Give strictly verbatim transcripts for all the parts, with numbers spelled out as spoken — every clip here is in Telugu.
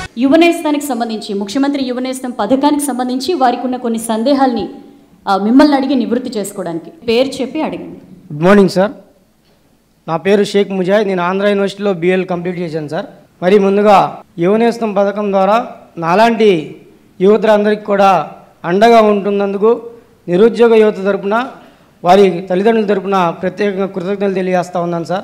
యువనేస్తానికి సంబంధించి ముఖ్యమంత్రి యువనేస్తం పథకానికి సంబంధించి వారికి ఉన్న కొన్ని సందేహాల్ని మిమ్మల్ని అడిగి నివృత్తి చేసుకోవడానికి పేరు చెప్పి అడిగింది. గుడ్ మార్నింగ్ సార్, నా పేరు షేక్ ముజాహిద్. నేను ఆంధ్ర యూనివర్సిటీలో బీఎల్ కంప్లీట్ చేశాను సార్. మరి ముందుగా యువనేస్తం పథకం ద్వారా నాలాంటి యువతులందరికీ కూడా అండగా ఉంటున్నందుకు నిరుద్యోగ యువత తరపున వారి తల్లిదండ్రుల తరపున ప్రత్యేకంగా కృతజ్ఞతలు తెలియజేస్తూ ఉన్నాను సార్.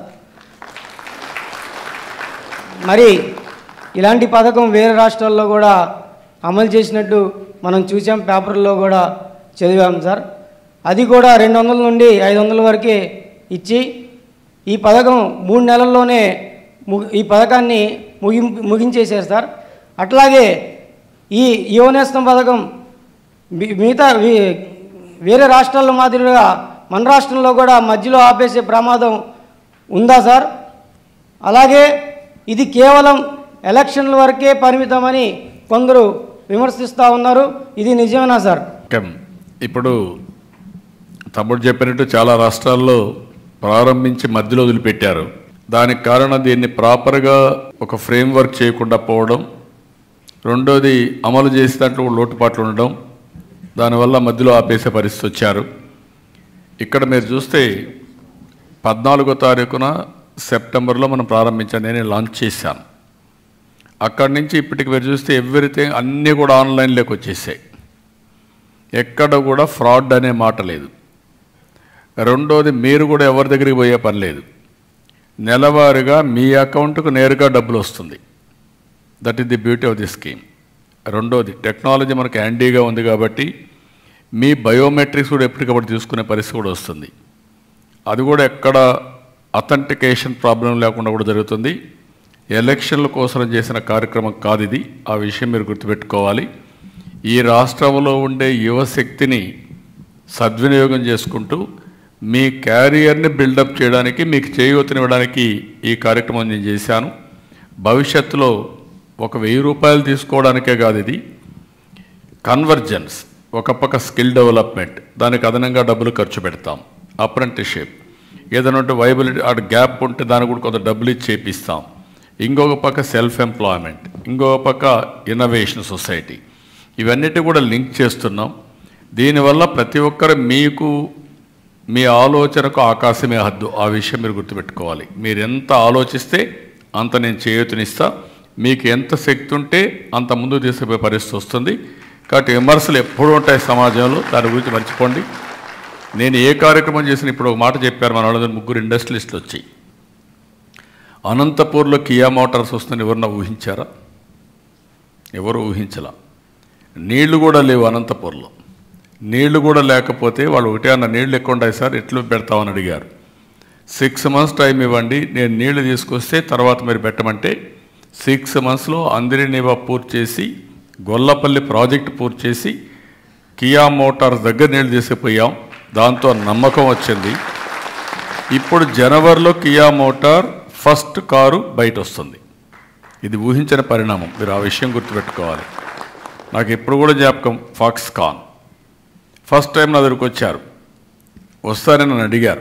మరి ఇలాంటి పథకం వేరే రాష్ట్రాల్లో కూడా అమలు చేసినట్టు మనం చూసాం, పేపర్లో కూడా చదివాం సార్. అది కూడా రెండు వందల నుండి ఐదు వందల వరకే ఇచ్చి ఈ పథకం మూడు నెలల్లోనే ఈ పథకాన్ని ముగి ముగించేశారు సార్. అట్లాగే ఈ యువనేస్తం పథకం మిగతా వేరే రాష్ట్రాల మాదిరిగా మన రాష్ట్రంలో కూడా మధ్యలో ఆపేసే ప్రమాదం ఉందా సార్? అలాగే ఇది కేవలం ఎలక్షన్ల వరకే పరిమితమని కొందరు విమర్శిస్తూ ఉన్నారు, ఇది నిజమేనా సార్? ఇప్పుడు తమ్ముడు చెప్పినట్టు చాలా రాష్ట్రాల్లో ప్రారంభించి మధ్యలో వదిలిపెట్టారు. దానికి కారణం దీన్ని ప్రాపర్గా ఒక ఫ్రేమ్వర్క్ చేయకుండా పోవడం, రెండోది అమలు చేసే దాంట్లో లోటుపాట్లు ఉండడం, దానివల్ల మధ్యలో ఆపేసే పరిస్థితి వచ్చారు. ఇక్కడ మీరు చూస్తే పద్నాలుగో తారీఖున సెప్టెంబర్లో మనం ప్రారంభించాను, నేనే లాంచ్ చేశాను. అక్కడి నుంచి ఇప్పటికి మీరు చూస్తే ఎవ్రీథింగ్ అన్నీ కూడా ఆన్లైన్లోకి వచ్చేసాయి. ఎక్కడ కూడా ఫ్రాడ్ అనే మాట లేదు. రెండోది మీరు కూడా ఎవరి దగ్గరికి పోయే పని లేదు. నెలవారీగా మీ అకౌంట్కు నేరుగా డబ్బులు వస్తుంది. That is the beauty of the scheme. రెండోది టెక్నాలజీ మనకు హ్యాండీగా ఉంది కాబట్టి మీ బయోమెట్రిక్స్ కూడా ఎప్పటికప్పుడు తీసుకునే పరిస్థితి కూడా వస్తుంది. అది కూడా ఎక్కడ అథెంటికేషన్ ప్రాబ్లం లేకుండా కూడా జరుగుతుంది. ఎలక్షన్ల కోసం చేసిన కార్యక్రమం కాదు ఇది, ఆ విషయం మీరు గుర్తుపెట్టుకోవాలి. ఈ రాష్ట్రంలో ఉండే యువశక్తిని సద్వినియోగం చేసుకుంటూ మీ క్యారియర్ని బిల్డప్ చేయడానికి, మీకు చేయూతనివ్వడానికి ఈ కార్యక్రమం నేను చేశాను. భవిష్యత్తులో ఒక వెయ్యి రూపాయలు తీసుకోవడానికే కాదు, ఇది కన్వర్జెన్స్, ఒక పక్క స్కిల్ డెవలప్మెంట్, దానికి అదనంగా డబ్బులు ఖర్చు పెడతాం. అప్రెంటిస్షిప్ ఏదైనా ఉంటే వైబిలిటీ అటు గ్యాప్ ఉంటే దానికి కూడా కొంత డబ్బులు ఇచ్చి చేపిస్తాం. ఇంకొక పక్క సెల్ఫ్ ఎంప్లాయ్మెంట్, ఇంకొక పక్క ఇన్నోవేషన్ సొసైటీ, ఇవన్నిటి కూడా లింక్ చేస్తున్నాం. దీనివల్ల ప్రతి ఒక్కరు మీకు మీ ఆలోచనకు ఆకాశమే హద్దు, ఆ విషయం మీరు గుర్తుపెట్టుకోవాలి. మీరు ఎంత ఆలోచిస్తే అంత నేను చేయూతనిస్తా, మీకు ఎంత శక్తి ఉంటే అంత ముందుకు తీసుకుపోయే పరిస్థితి వస్తుంది. కాబట్టి విమర్శలు ఎప్పుడు ఉంటాయి సమాజంలో, దాని గురించి మర్చిపోండి. నేను ఏ కార్యక్రమం చేసిన ఇప్పుడు ఒక మాట చెప్పారు మన వాళ్ళందరూ, ముగ్గురు ఇండస్ట్రియలిస్టులు వచ్చి అనంతపూర్లో కియా మోటార్స్ వస్తుందని ఎవరన్నా ఊహించారా? ఎవరు ఊహించలా. నీళ్లు కూడా లేవు అనంతపూర్లో. నీళ్లు కూడా లేకపోతే వాళ్ళు ఒకటే అన్న, నీళ్ళు ఎక్కువ ఉన్నాయి సార్, ఎట్లు పెడతామని అడిగారు. సిక్స్ మంత్స్ టైం ఇవ్వండి, నేను నీళ్లు తీసుకొస్తే తర్వాత మీరు పెట్టమంటే సిక్స్ మంత్స్లో అందిరినివా పూర్తి చేసి, గొల్లపల్లి ప్రాజెక్టు పూర్తి చేసి, కియా మోటార్స్ దగ్గర నీళ్లు తీసుకుపోయాం. దాంతో నమ్మకం వచ్చింది. ఇప్పుడు జనవరిలో కియా మోటార్ ఫస్ట్ కారు బయట వస్తుంది. ఇది ఊహించిన పరిణామం, మీరు ఆ విషయం గుర్తుపెట్టుకోవాలి. నాకు ఎప్పుడు కూడా జ్ఞాపకం, ఫాక్స్కాన్ ఫస్ట్ టైం నా దగ్గరికి వచ్చారు, వస్తారని నన్ను అడిగారు.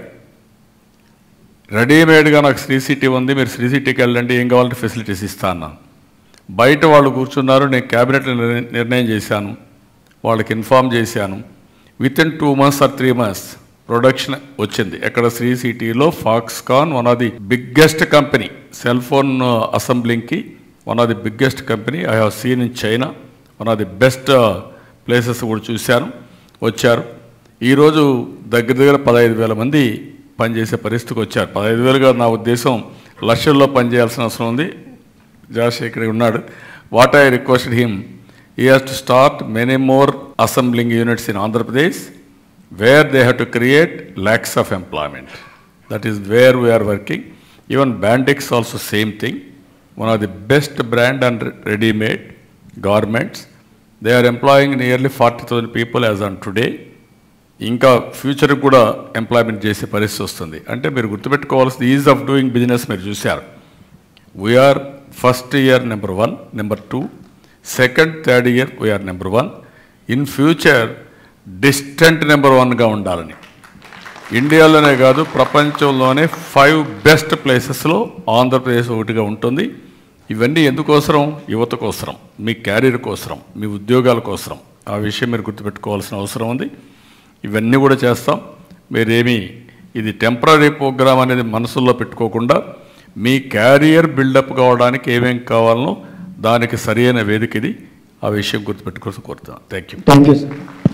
రెడీమేడ్గా నాకు శ్రీ సిటీ ఉంది, మీరు శ్రీ సిటీకి వెళ్ళండి, ఏం కావాలంటే ఫెసిలిటీస్ ఇస్తా అన్నాను. బయట వాళ్ళు కూర్చున్నారు, నేను క్యాబినెట్లో నిర్ణయం చేశాను, వాళ్ళకి ఇన్ఫామ్ చేశాను. With in two months or three months production వచ్చింది. ఎక్కడ? శ్రీ సిటీలో Foxconn, one of the biggest company, cell phone అసెంబ్లింగ్కి one of the biggest company. I have seen in China, one of the best places కూడా చూశాను. వచ్చారు. ఈరోజు దగ్గర దగ్గర పదహైదు వేల మంది పనిచేసే పరిస్థితికి వచ్చారు. పదహైదు వేలుగా నా ఉద్దేశం లక్షల్లో పనిచేయాల్సిన అవసరం ఉంది. జాష్ ఇక్కడ ఉన్నాడు. What I requested him, he has to start many more assembling units in Andhra Pradesh where they have to create lakhs of employment. That is where we are working. Even Bandix also same thing. One of the best brand and ready-made garments. They are employing nearly forty thousand people as on today. ఇంకా ఫ్యూచర్ కూడా ఎంప్లాయ్మెంట్ చేసే పరిస్థితి వస్తుంది. అంటే మీరు గుర్తుపెట్టుకోవాల్సింది ఈజ్ ఆఫ్ డూయింగ్ బిజినెస్ మీరు చూశారు. We are first year number one, number two, second third year we are number one. In future distant number వన్గా ఉండాలని, ఇండియాలోనే కాదు ప్రపంచంలోనే ఫైవ్ బెస్ట్ ప్లేసెస్లో ఆంధ్రప్రదేశ్ ఒకటిగా ఉంటుంది. ఇవన్నీ ఎందుకోసరం? యువత కోసరం, మీ క్యారియర్ కోసరం, మీ ఉద్యోగాల కోసరం. ఆ విషయం మీరు గుర్తుపెట్టుకోవాల్సిన అవసరం ఉంది. ఇవన్నీ కూడా చేస్తాం. మీరేమీ ఇది టెంపరీ ప్రోగ్రామ్ అనేది మనసుల్లో పెట్టుకోకుండా మీ క్యారియర్ బిల్డప్ కావడానికి ఏమేం కావాలనో దానికి సరైన వేదిక ఇది. ఆ విషయం గుర్తుపెట్టుకోవాల్సి కోరుతాను. Thank you. Thank you sir.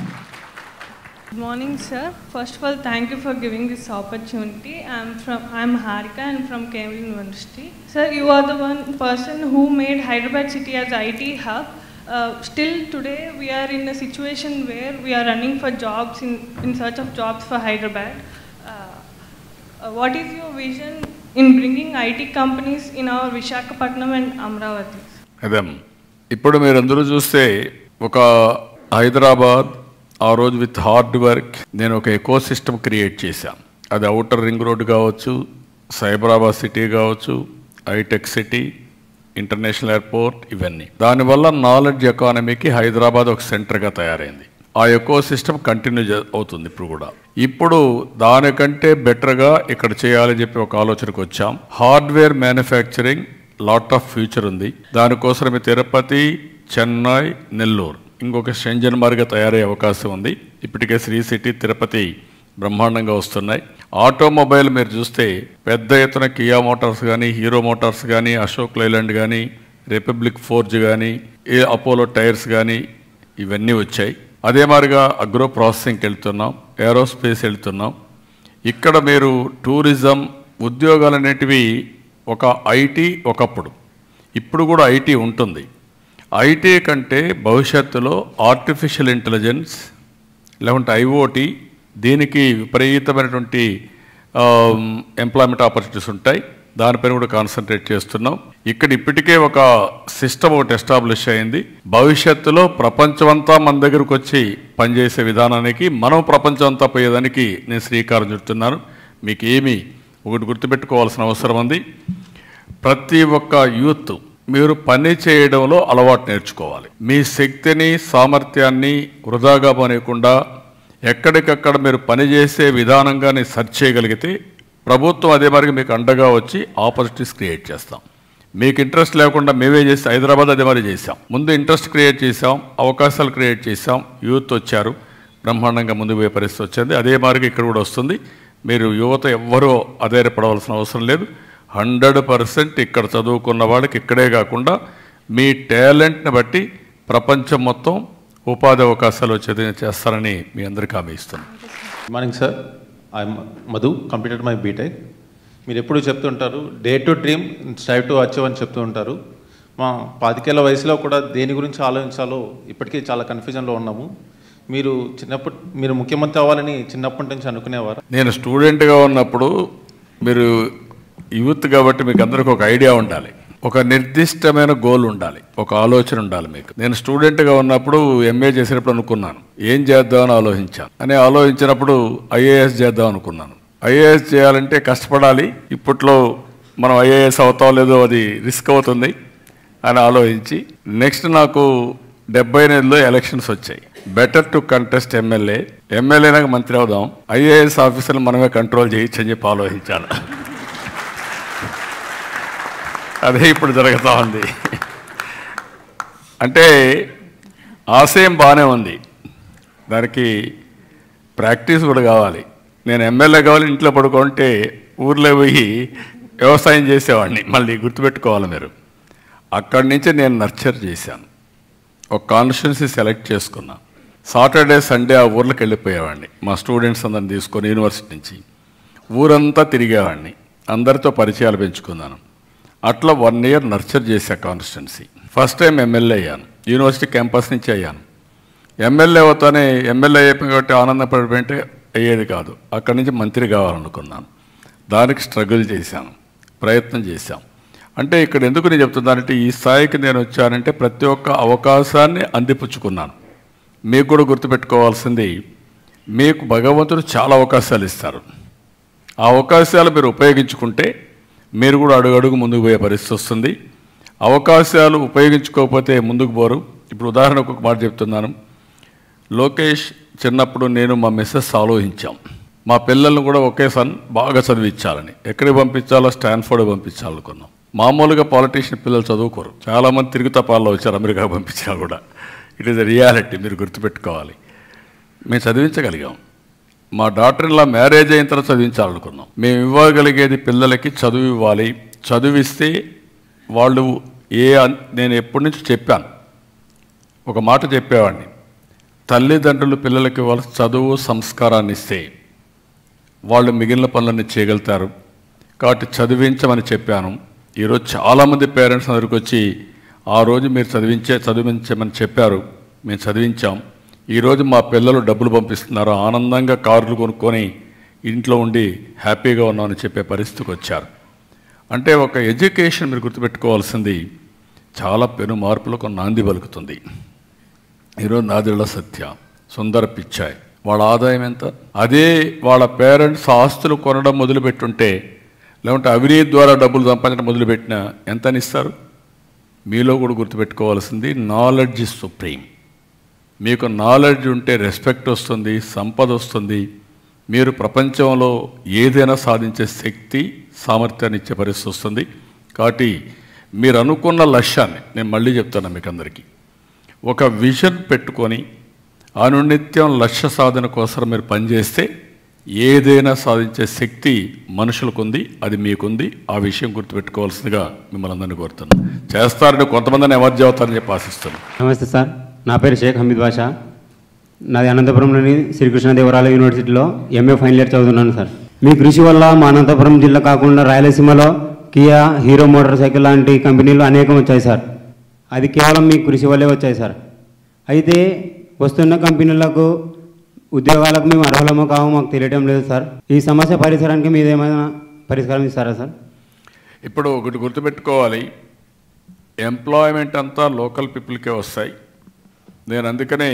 Good morning, sir. First of all, thank you for giving this opportunity. I'm from I'm Harika and from Cambridge University. Sir, you are the one person who made Hyderabad city as I T hub. Uh, still today, we are in a situation where we are running for jobs in in search of jobs for Hyderabad. Uh, uh, what is your vision in bringing I T companies in our Visakhapatnam and Amravati? అదే ఇప్పుడు మీరందరూ చూస్తే ఒక హైదరాబాద్ ఆ రోజు విత్ హార్డ్ వర్క్ నేను ఒక ఎకో సిస్టమ్ క్రియేట్ చేశాను. అది అవుటర్ రింగ్ రోడ్ కావచ్చు, సైబరాబాద్ సిటీ కావచ్చు, హైటెక్ సిటీ, ఇంటర్నేషనల్ ఎయిర్పోర్ట్, ఇవన్నీ. దానివల్ల నాలెడ్జ్ ఎకానమీకి హైదరాబాద్ ఒక సెంటర్గా తయారైంది. ఆ ఎకో సిస్టమ్ కంటిన్యూ అవుతుంది ఇప్పుడు కూడా. ఇప్పుడు దానికంటే బెటర్గా ఇక్కడ చేయాలని చెప్పి ఒక ఆలోచనకు వచ్చాం. Hardware manufacturing lot of future ఉంది. దానికోసం తిరుపతి, చెన్నై, నెల్లూరు ఇంకొక షెంజన్మార్గా తయారయ్యే అవకాశం ఉంది. ఇప్పటికే శ్రీ సిటీ, తిరుపతి బ్రహ్మాండంగా వస్తున్నాయి. ఆటోమొబైల్ మీరు చూస్తే పెద్ద ఎత్తున కియా మోటార్స్ కానీ, హీరో మోటార్స్ కానీ, అశోక్ లైలాండ్ కానీ, రిపబ్లిక్ ఫోర్జ్ కానీ, ఏ అపోలో టైర్స్ కానీ ఇవన్నీ వచ్చాయి. అదే మాదిరిగా అగ్రో ప్రాసెసింగ్కి వెళ్తున్నాం, ఏరోస్పేస్ వెళ్తున్నాం. ఇక్కడ మీరు టూరిజం ఉద్యోగాలు అనేటివి ఒక ఐటీ ఒకప్పుడు, ఇప్పుడు కూడా ఐటీ ఉంటుంది. ఐటీ కంటే భవిష్యత్తులో ఆర్టిఫిషియల్ ఇంటెలిజెన్స్ లేకుంటే ఐఓటీ దీనికి విపరీతమైనటువంటి ఎంప్లాయ్మెంట్ ఆపర్చునిటీస్ ఉంటాయి. దానిపైన కూడా కాన్సన్ట్రేట్ చేస్తున్నాం. ఇక్కడ ఇప్పటికే ఒక సిస్టమ్ ఒకటి ఎస్టాబ్లిష్ అయింది. భవిష్యత్తులో ప్రపంచమంతా మన దగ్గరకు వచ్చి పనిచేసే విధానానికి మనం ప్రపంచం అంతా పోయేదానికి నేను శ్రీకారం చుడుతున్నాను. మీకు ఏమీ ఒకటి గుర్తుపెట్టుకోవాల్సిన అవసరం ఉంది. ప్రతి ఒక్క యూత్ మీరు పని చేయడంలో అలవాటు నేర్చుకోవాలి. మీ శక్తిని, సామర్థ్యాన్ని వృధాగా పోనీయకుండా ఎక్కడికక్కడ మీరు పనిచేసే విధానంగానే సెర్చ్ చేయగలిగితే ప్రభుత్వం అదే మరి మీకు అండగా వచ్చి ఆపర్చునిటీస్ క్రియేట్ చేస్తాం. మీకు ఇంట్రెస్ట్ లేకుండా మేమే చేసి హైదరాబాద్ అదే మరి చేసాం. ముందు ఇంట్రెస్ట్ క్రియేట్ చేసాం, అవకాశాలు క్రియేట్ చేసాం, యూత్ వచ్చారు, బ్రహ్మాండంగా ముందుకు పోయే పరిస్థితి వచ్చింది. అదే మాదిరిగా ఇక్కడ కూడా వస్తుంది. మీరు యువత ఎవ్వరూ అధైర్యపడవలసిన అవసరం లేదు. హండ్రెడ్ పర్సెంట్ ఇక్కడ చదువుకున్న వాళ్ళకి ఇక్కడే కాకుండా మీ టాలెంట్ని బట్టి ప్రపంచం మొత్తం ఉపాధి అవకాశాలు వచ్చేది చేస్తారని మీ అందరికీ హామీ ఇస్తున్నాను. Good morning sir. I Madhu, completed my BTech. మీరు ఎప్పుడు చెప్తుంటారు day to dream strive to achieve అని చెప్తూ ఉంటారు. మా పాతికేళ్ల వయసులో కూడా దేని గురించి ఆలోచించాలో ఇప్పటికీ చాలా కన్ఫ్యూజన్లో ఉన్నాము. మీరు చిన్నప్పటి మీరు ముఖ్యమంత్రి అవ్వాలని చిన్నప్పటి నుంచి అనుకునేవారు? నేను స్టూడెంట్గా ఉన్నప్పుడు, మీరు యూత్ కాబట్టి మీకు అందరికీ ఒక ఐడియా ఉండాలి, ఒక నిర్దిష్టమైన గోల్ ఉండాలి, ఒక ఆలోచన ఉండాలి మీకు. నేను స్టూడెంట్గా ఉన్నప్పుడు ఎంఏ చేసేటప్పుడు అనుకున్నాను ఏం చేద్దామని ఆలోచించాను. అని ఆలోచించినప్పుడు ఐఏఎస్ చేద్దాం అనుకున్నాను. ఐఏఎస్ చేయాలంటే కష్టపడాలి, ఇప్పట్లో మనం ఐఏఎస్ అవుతాం లేదో అది రిస్క్ అవుతుంది అని ఆలోచించి నెక్స్ట్ నాకు డెబ్బై ఎనిమిదిలో ఎలక్షన్స్ వచ్చాయి. బెటర్ టు కంటెస్ట్ ఎమ్మెల్యే, ఎమ్మెల్యేనాక మంత్రి అవుదాం, ఐఏఎస్ ఆఫీసర్లు మనమే కంట్రోల్ చేయొచ్చు అని చెప్పి ఆలోచించాను. అదే ఇప్పుడు జరుగుతూ ఉంది. అంటే ఆశయం బాగానే ఉంది, దానికి ప్రాక్టీస్ కూడా కావాలి. నేను ఎమ్మెల్యే కావాలి ఇంట్లో పడుకుంటే ఊర్లో పోయి వ్యవసాయం చేసేవాడిని, మళ్ళీ గుర్తుపెట్టుకోవాలి మీరు. అక్కడి నుంచి నేను నర్చర్ చేశాను, ఒక కాన్స్టిట్యున్సీ సెలెక్ట్ చేసుకున్నా. సాటర్డే సండే ఆ ఊర్లోకి వెళ్ళిపోయేవాడిని మా స్టూడెంట్స్ అందరిని తీసుకొని యూనివర్సిటీ నుంచి. ఊరంతా తిరిగేవాడిని, అందరితో పరిచయాలు పెంచుకున్నాను. అట్లా వన్ ఇయర్ నర్చర్ చేసా కాన్స్టిట్యున్సీ. ఫస్ట్ టైం ఎమ్మెల్యే అయ్యాను, యూనివర్సిటీ క్యాంపస్ నుంచి అయ్యాను. ఎమ్మెల్యే అవుతానే ఎమ్మెల్యే అయిపోయి కాబట్టి ఆనందపడిపోయింటే అయ్యేది కాదు. అక్కడి నుంచి మంత్రి కావాలనుకున్నాను, దానికి స్ట్రగుల్ చేశాను, ప్రయత్నం చేశాం. అంటే ఇక్కడ ఎందుకు నేను చెప్తున్నానంటే ఈ స్థాయికి నేను వచ్చానంటే ప్రతి ఒక్క అవకాశాన్ని అందిపుచ్చుకున్నాను. మీకు కూడా గుర్తుపెట్టుకోవాల్సింది, మీకు భగవంతుడు చాలా అవకాశాలు ఇస్తారు. ఆ అవకాశాలు మీరు ఉపయోగించుకుంటే మీరు కూడా అడుగు అడుగు ముందుకు పోయే పరిస్థితి వస్తుంది. అవకాశాలు ఉపయోగించుకోకపోతే ముందుకు పోరు. ఇప్పుడు ఉదాహరణకు ఒక మాట చెప్తున్నాను. లోకేష్ చిన్నప్పుడు నేను మా మిస్సెస్ ఆలోచించాం, మా పిల్లల్ని కూడా ఒకే సన్ బాగా చదివించాలని. ఎక్కడికి పంపించాలో స్టాన్ఫోర్డ్ పంపించాలనుకున్నాం. మామూలుగా పాలిటీషియన్ పిల్లలు చదువుకోరు. చాలామంది తిరుగు తపాల్లో వచ్చారు అమెరికా పంపించినా కూడా. ఇట్ ఈస్ ద రియాలిటీ, మీరు గుర్తుపెట్టుకోవాలి. మేము చదివించగలిగాం. మా డాటర్ ఇలా మ్యారేజ్ అయిన తర్వాత చదివించాలనుకున్నాం. మేము ఇవ్వగలిగేది పిల్లలకి చదువు ఇవ్వాలి. చదివిస్తే వాళ్ళు ఏ నేను ఎప్పటి నుంచి చెప్పాను, ఒక మాట చెప్పేవాడిని, తల్లిదండ్రులు పిల్లలకి ఇవ్వాల్సిన చదువు సంస్కారాన్ని ఇస్తే వాళ్ళు మిగిలిన పనులన్నీ చేయగలుగుతారు. కాబట్టి చదివించమని చెప్పాను. ఈరోజు చాలామంది పేరెంట్స్ అందరికి వచ్చి ఆ రోజు మీరు చదివించే చదివించమని చెప్పారు, మేము చదివించాం. ఈరోజు మా పిల్లలు డబ్బులు పంపిస్తున్నారు, ఆనందంగా కార్లు కొనుక్కొని ఇంట్లో ఉండి హ్యాపీగా ఉన్నామని చెప్పే పరిస్థితికి వచ్చారు. అంటే ఒక ఎడ్యుకేషన్ మీరు గుర్తుపెట్టుకోవాల్సింది చాలా పెను మార్పులకు నాంది పలుకుతుంది. ఈరోజు నాదిళ్ళ సత్య, సుందర పిచ్చాయ్, వాళ్ళ ఆదాయం ఎంత? అదే వాళ్ళ పేరెంట్స్ ఆస్తులు కొనడం మొదలుపెట్టుంటే, లేకుంటే అవినీతి ద్వారా డబ్బులు సంపాదించడం మొదలుపెట్టినా ఎంత అని ఇస్తారు? మీలో కూడా గుర్తుపెట్టుకోవాల్సింది నాలెడ్జ్ ఇస్ సుప్రీం. మీకు నాలెడ్జ్ ఉంటే రెస్పెక్ట్ వస్తుంది, సంపద వస్తుంది. మీరు ప్రపంచంలో ఏదైనా సాధించే శక్తి, సామర్థ్యాన్ని ఇచ్చే పరిస్థితి వస్తుంది. కాబట్టి మీరు అనుకున్న లక్ష్యాన్ని నేను మళ్ళీ చెప్తాను మీకు అందరికీ, ఒక విజన్ పెట్టుకొని అనునిత్యం లక్ష్య సాధన కోసం మీరు పనిచేస్తే ఏదైనా సాధించే శక్తి మనుషులకు ఉంది, అది మీకుంది. ఆ విషయం గుర్తుపెట్టుకోవాల్సిందిగా మిమ్మల్ని అందరినీ కోరుతున్నాను. చేస్తారని కొంతమందిని ఎమర్జీ అవుతారని చెప్పి ఆశిస్తున్నాను. నమస్తే సార్, నా పేరు షేక్ హమీద్ బాషా. నాది అనంతపురంలోని శ్రీకృష్ణదేవరాయల యూనివర్సిటీలో ఎంఏ ఫైనల్ ఇయర్ చదువుతున్నాను సార్. మీ కృషి వల్ల మా అనంతపురం జిల్లా కాకుండా రాయలసీమలో కియా, హీరో మోటార్ సైకిల్ లాంటి కంపెనీలు అనేకం వచ్చాయి సార్. అది కేవలం మీ కృషి వల్లే వచ్చాయి సార్. అయితే వస్తున్న కంపెనీలకు, ఉద్యోగాలకు మేము అర్హులమో కావో మాకు తెలియడం లేదు సార్. ఈ సమస్య పరిసరానికి మీరు ఏమైనా పరిష్కారం ఇస్తారా సార్? ఇప్పుడు ఒకటి గుర్తుపెట్టుకోవాలి, ఎంప్లాయ్మెంట్ అంతా లోకల్ పీపుల్కే వస్తాయి. నేను అందుకనే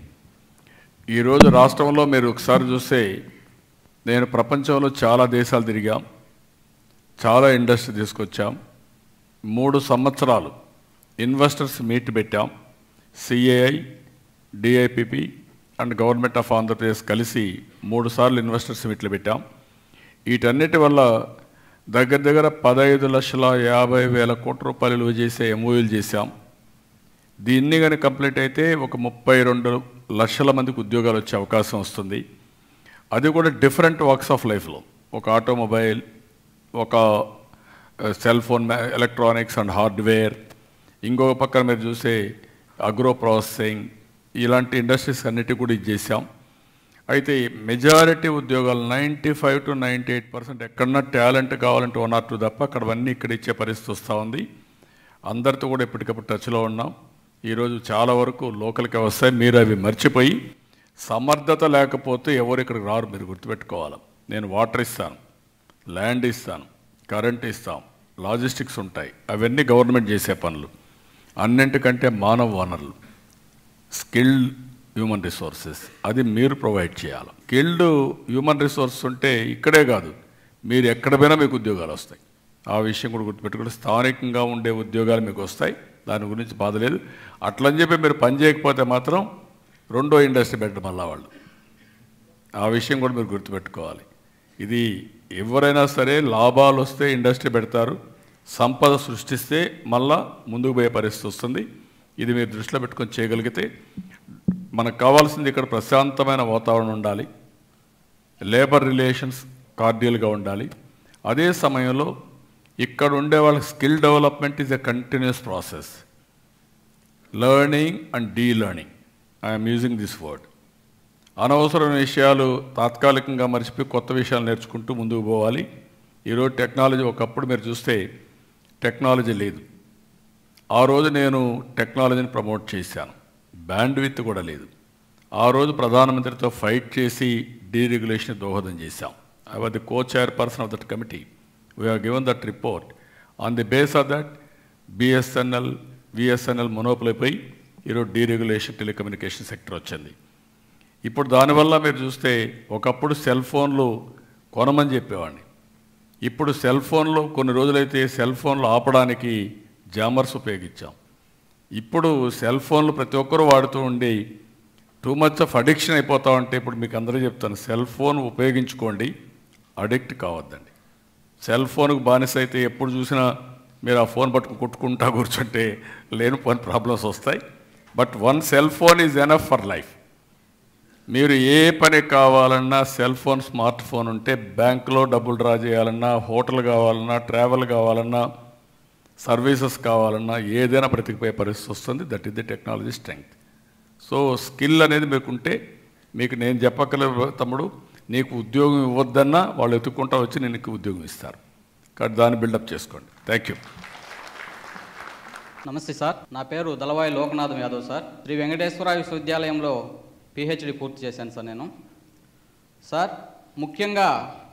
ఈరోజు రాష్ట్రంలో మీరు ఒకసారి చూస్తే, నేను ప్రపంచంలో చాలా దేశాలు తిరిగాం, చాలా ఇండస్ట్రీ తీసుకొచ్చాం. మూడు సంవత్సరాలు ఇన్వెస్టర్స్ మీట్ పెట్టాం. CAI, DIPP and government of Andhra Pradesh కలిసి మూడు సార్లు ఇన్వెస్టర్స్ మీట్లు పెట్టాం. వీటన్నిటి వల్ల దగ్గర దగ్గర పదహైదు లక్షల యాభై వేల కోట్ల రూపాయలు విలువ చేసే ఎంఓయూలు చేశాం. దీన్ని కానీ కంప్లీట్ అయితే ఒక ముప్పై రెండు లక్షల మందికి ఉద్యోగాలు వచ్చే అవకాశం వస్తుంది. అది కూడా డిఫరెంట్ వర్క్స్ ఆఫ్ లైఫ్లో, ఒక ఆటోమొబైల్, ఒక cell phone, electronics and hardware, ఇంకొక పక్కన మీరు చూసే అగ్రో ప్రాసెసింగ్, ఇలాంటి ఇండస్ట్రీస్ అన్నిటి కూడా ఇది చేశాం. అయితే మెజారిటీ ఉద్యోగాలు ninety five to ninety eight percent ఎక్కడన్నా టాలెంట్ కావాలంటే వన్ ఆర్ టూ తప్ప అక్కడవన్నీ ఇక్కడ ఇచ్చే పరిస్థితి వస్తూ ఉంది. అందరితో కూడా ఎప్పటికప్పుడు టచ్లో ఉన్నాం. ఈరోజు చాలా వరకు లోకల్కే వస్తాయి. మీరు అవి మర్చిపోయి, సమర్థత లేకపోతే ఎవరు ఇక్కడికి రారు. మీరు గుర్తుపెట్టుకోవాలి. నేను వాటర్ ఇస్తాను, ల్యాండ్ ఇస్తాను, కరెంట్ ఇస్తాం, లాజిస్టిక్స్ ఉంటాయి, అవన్నీ గవర్నమెంట్ చేసే పనులు. అన్నింటికంటే మానవ వనరులు, స్కిల్డ్ హ్యూమన్ రిసోర్సెస్, అది మీరు ప్రొవైడ్ చేయాలి. స్కిల్డ్ హ్యూమన్ రిసోర్స్ ఉంటే ఇక్కడే కాదు, మీరు ఎక్కడ పోయినా మీకు ఉద్యోగాలు వస్తాయి. ఆ విషయం కూడా గుర్తుపెట్టుకుంటే స్థానికంగా ఉండే ఉద్యోగాలు మీకు వస్తాయి, దాని గురించి బాధ లేదు. అట్లని చెప్పి మీరు పని చేయకపోతే మాత్రం రెండో ఇండస్ట్రీ పెట్టడం వల్ల వాళ్ళు, ఆ విషయం కూడా మీరు గుర్తుపెట్టుకోవాలి. ఇది ఎవరైనా సరే లాభాలు వస్తే ఇండస్ట్రీ పెడతారు, సంపద సృష్టిస్తే మళ్ళా ముందుకు పోయే పరిస్థితి వస్తుంది. ఇది మీరు దృష్టిలో పెట్టుకొని చేయగలిగితే, మనకు కావాల్సింది ఇక్కడ ప్రశాంతమైన వాతావరణం ఉండాలి, లేబర్ రిలేషన్స్ కార్డియల్గా ఉండాలి. అదే సమయంలో ఇక్కడ ఉండే వాళ్ళ skill development is a continuous process, learning and de learning. I'm using this word. అనవసరమైన విషయాలు తాత్కాలికంగా మర్చిపోయి కొత్త విషయాలు నేర్చుకుంటూ ముందుకు పోవాలి. ఈరోజు టెక్నాలజీ, ఒకప్పుడు మీరు చూస్తే టెక్నాలజీ లేదు. ఆ రోజు నేను టెక్నాలజీని ప్రమోట్ చేశాను, బ్యాండ్ విత్ కూడా లేదు. ఆ రోజు ప్రధానమంత్రితో ఫైట్ చేసి డీరెగ్యులేషన్ దోహదం చేశాం. I was the co chairperson of that committee. We have given that report. On the base of that BSNL, VSNL monopoly అయిపోయి ఈరోజు డీరెగ్యులేషన్ టెలికమ్యూనికేషన్ సెక్టర్ వచ్చింది. ఇప్పుడు దానివల్ల మీరు చూస్తే ఒకప్పుడు సెల్ ఫోన్లు కొనమని చెప్పేవాడిని. ఇప్పుడు సెల్ ఫోన్లు కొన్ని రోజులైతే సెల్ ఫోన్లు ఆపడానికి జామర్స్ ఉపయోగించాం. ఇప్పుడు సెల్ ఫోన్లు ప్రతి ఒక్కరూ వాడుతూ ఉండి టూ మచ్ ఆఫ్ అడిక్షన్ అయిపోతా ఉంటే, ఇప్పుడు మీకు అందరూ చెప్తాను, సెల్ ఫోన్ ఉపయోగించుకోండి, అడిక్ట్ కావద్దండి. సెల్ ఫోన్కు బానిస అయితే ఎప్పుడు చూసినా మీరు ఆ ఫోన్ పట్టుకు కుట్టుకుంటా కూర్చుంటే లేని ఫోన్ ప్రాబ్లమ్స్ వస్తాయి. But one cell phone is enough for life. మీరు ఏ పని కావాలన్నా సెల్ ఫోన్, స్మార్ట్ ఫోన్ ఉంటే బ్యాంకులో డబ్బులు డ్రా చేయాలన్నా, హోటల్ కావాలన్నా, ట్రావెల్ కావాలన్నా, సర్వీసెస్ కావాలన్నా ఏదైనా బ్రతికిపోయే పరిస్థితి వస్తుంది. That is the technology strength. So skill అనేది మీకుంటే, మీకు నేను చెప్పక్కర్లేదు తమ్ముడు, నీకు ఉద్యోగం ఇవ్వద్దన్నా వాళ్ళు ఎత్తుక్కుంటా వచ్చి నీకు ఉద్యోగం ఇస్తారు. కాబట్టి దాన్ని బిల్డప్ చేసుకోండి. Thank you. నమస్తే సార్, నా పేరు దళవాయి లోకనాథం యాదవ్ సార్. శ్రీ వెంకటేశ్వర విశ్వవిద్యాలయంలో పిహెచ్డి పూర్తి చేశాను సార్ నేను. సార్, ముఖ్యంగా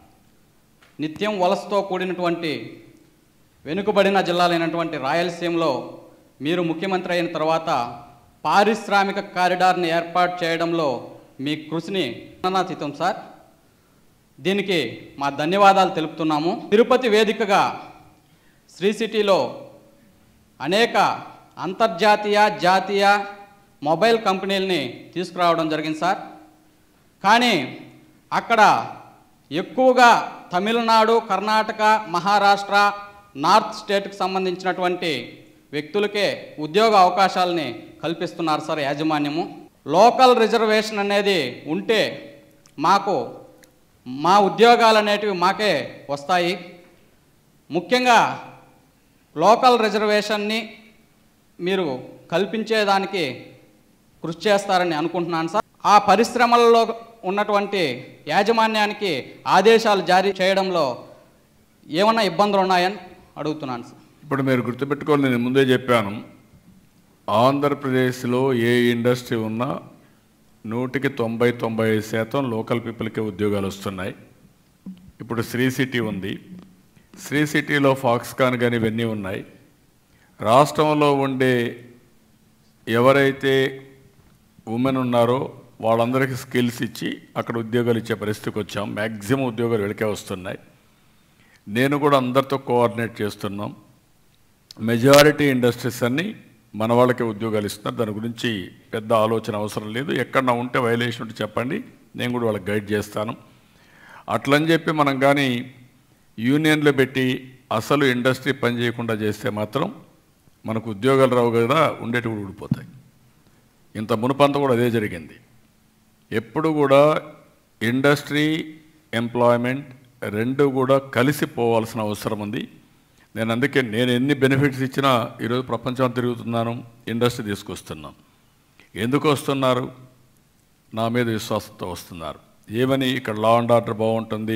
నిత్యం వలసతో కూడినటువంటి వెనుకబడిన జిల్లాలైనటువంటి రాయలసీమలో మీరు ముఖ్యమంత్రి అయిన తర్వాత పారిశ్రామిక కారిడార్ని ఏర్పాటు చేయడంలో మీ కృషిని అనాతీతం సార్. దీనికి మా ధన్యవాదాలు తెలుపుతున్నాము. తిరుపతి వేదికగా శ్రీ సిటీలో అనేక అంతర్జాతీయ, జాతీయ మొబైల్ కంపెనీలని తీసుకురావడం జరిగింది సార్. కానీ అక్కడ ఎక్కువగా తమిళనాడు, కర్ణాటక, మహారాష్ట్ర, నార్త్ స్టేట్కి సంబంధించినటువంటి వ్యక్తులకే ఉద్యోగ అవకాశాలని కల్పిస్తున్నారు సార్ యాజమాన్యము. లోకల్ రిజర్వేషన్ అనేది ఉంటే మాకు మా ఉద్యోగాలు అనేటివి మాకే వస్తాయి. ముఖ్యంగా లోకల్ రిజర్వేషన్ని మీరు కల్పించేదానికి కృషి చేస్తారని అనుకుంటున్నాను సార్. ఆ పరిశ్రమలలో ఉన్నటువంటి యాజమాన్యానికి ఆదేశాలు జారీ చేయడంలో ఏమైనా ఇబ్బందులు ఉన్నాయని అడుగుతున్నాను సార్. ఇప్పుడు మీరు గుర్తుపెట్టుకోవాలి, నేను ముందే చెప్పాను, ఆంధ్రప్రదేశ్లో ఏ ఇండస్ట్రీ ఉన్నా నూటికి తొంభై తొంభై ఐదు శాతం లోకల్ పీపుల్కే ఉద్యోగాలు వస్తున్నాయి. ఇప్పుడు శ్రీ సిటీ ఉంది, శ్రీ సిటీలో ఫాక్స్కాన్ కానీ ఇవన్నీ ఉన్నాయి. రాష్ట్రంలో ఉండే ఎవరైతే ఉమెన్ ఉన్నారో వాళ్ళందరికీ స్కిల్స్ ఇచ్చి అక్కడ ఉద్యోగాలు ఇచ్చే పరిస్థితికి వచ్చాం. మ్యాక్సిమం ఉద్యోగాలు వెళకే వస్తున్నాయి. నేను కూడా అందరితో కోఆర్డినేట్ చేస్తున్నాం. మెజారిటీ ఇండస్ట్రీస్ అన్నీ మన వాళ్ళకే ఉద్యోగాలు ఇస్తున్నారు. దాని గురించి పెద్ద ఆలోచన అవసరం లేదు. ఎక్కడన్నా ఉంటే వైలేషన్ ఉంటే చెప్పండి, నేను కూడా వాళ్ళకి గైడ్ చేస్తాను. అట్లని చెప్పి మనం కానీ యూనియన్లో పెట్టి అసలు ఇండస్ట్రీ పని చేయకుండా చేస్తే మాత్రం మనకు ఉద్యోగాలు రావు కదా, ఉండేటి కూడా ఊడిపోతాయి. ఇంత మునుపంతా కూడా అదే జరిగింది. ఎప్పుడు కూడా ఇండస్ట్రీ, ఎంప్లాయ్మెంట్ రెండు కూడా కలిసిపోవాల్సిన అవసరం ఉంది. నేను అందుకే నేను ఎన్ని బెనిఫిట్స్ ఇచ్చినా ఈరోజు ప్రపంచం తిరుగుతున్నాను, ఇండస్ట్రీ తీసుకొస్తున్నాను. ఎందుకు వస్తున్నారు? నా మీద విశ్వాసంతో వస్తున్నారు. ఏమని? ఇక్కడ లా అండ్ ఆర్డర్ బాగుంటుంది,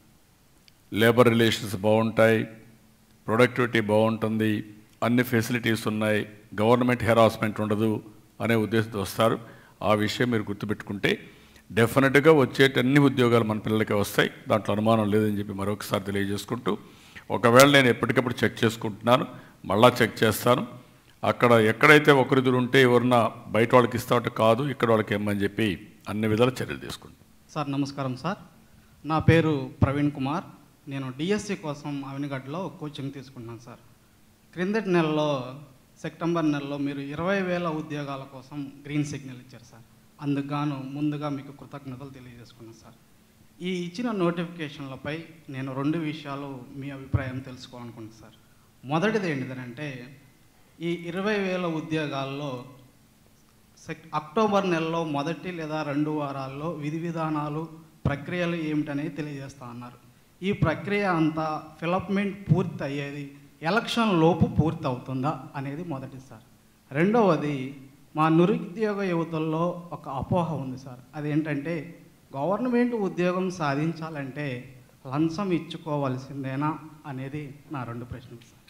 లేబర్ రిలేషన్స్ బాగుంటాయి, ప్రొడక్టివిటీ బాగుంటుంది, అన్ని ఫెసిలిటీస్ ఉన్నాయి, గవర్నమెంట్ హెరాస్మెంట్ ఉండదు అనే ఉద్దేశంతో వస్తారు. ఆ విషయం మీరు గుర్తుపెట్టుకుంటే డెఫినెట్గా వచ్చేటన్ని ఉద్యోగాలు మన పిల్లలకే వస్తాయి. దాంట్లో అనుమానం లేదని చెప్పి మరొకసారి తెలియజేసుకుంటూ, ఒకవేళ నేను ఎప్పటికప్పుడు చెక్ చేసుకుంటున్నాను, మళ్ళా చెక్ చేస్తాను. అక్కడ ఎక్కడైతే ఒకరిద్దరు ఉంటే ఎవరన్నా బయట వాళ్ళకి ఇస్తా ఉంటే కాదు, ఇక్కడ వాళ్ళకి ఏమని చెప్పి అన్ని విధాల చర్యలు తీసుకుంటాను. సార్ నమస్కారం సార్, నా పేరు ప్రవీణ్ కుమార్. నేను డిఎస్సి కోసం అవినిగడ్డలో కోచింగ్ తీసుకుంటున్నాను సార్. క్రిందటి నెలలో సెప్టెంబర్ నెలలో మీరు ఇరవై వేల ఉద్యోగాల కోసం గ్రీన్ సిగ్నల్ ఇచ్చారు సార్. అందుకుగాను ముందుగా మీకు కృతజ్ఞతలు తెలియజేసుకున్నాను సార్. ఈ ఇచ్చిన నోటిఫికేషన్లపై నేను రెండు విషయాలు మీ అభిప్రాయం తెలుసుకోవాలనుకుంటున్నాను సార్. మొదటిది ఏంటిదంటే, ఈ ఇరవై వేల ఉద్యోగాల్లో సెక్ అక్టోబర్ నెలలో మొదటి లేదా రెండు వారాల్లో విధి విధానాలు, ప్రక్రియలు ఏమిటనేది తెలియజేస్తా అన్నారు. ఈ ప్రక్రియ అంతా ఫిలప్మెంట్ పూర్తి అయ్యేది ఎలక్షన్ లోపు పూర్తి అవుతుందా అనేది మొదటిది సార్. రెండవది, మా నిరుద్యోగ యువతల్లో ఒక అపోహ ఉంది సార్. అదేంటంటే, గవర్నమెంట్ ఉద్యోగం సాధించాలంటే లంచం ఇచ్చుకోవాల్సిందేనా అనేది నా రెండు ప్రశ్నలు సార్.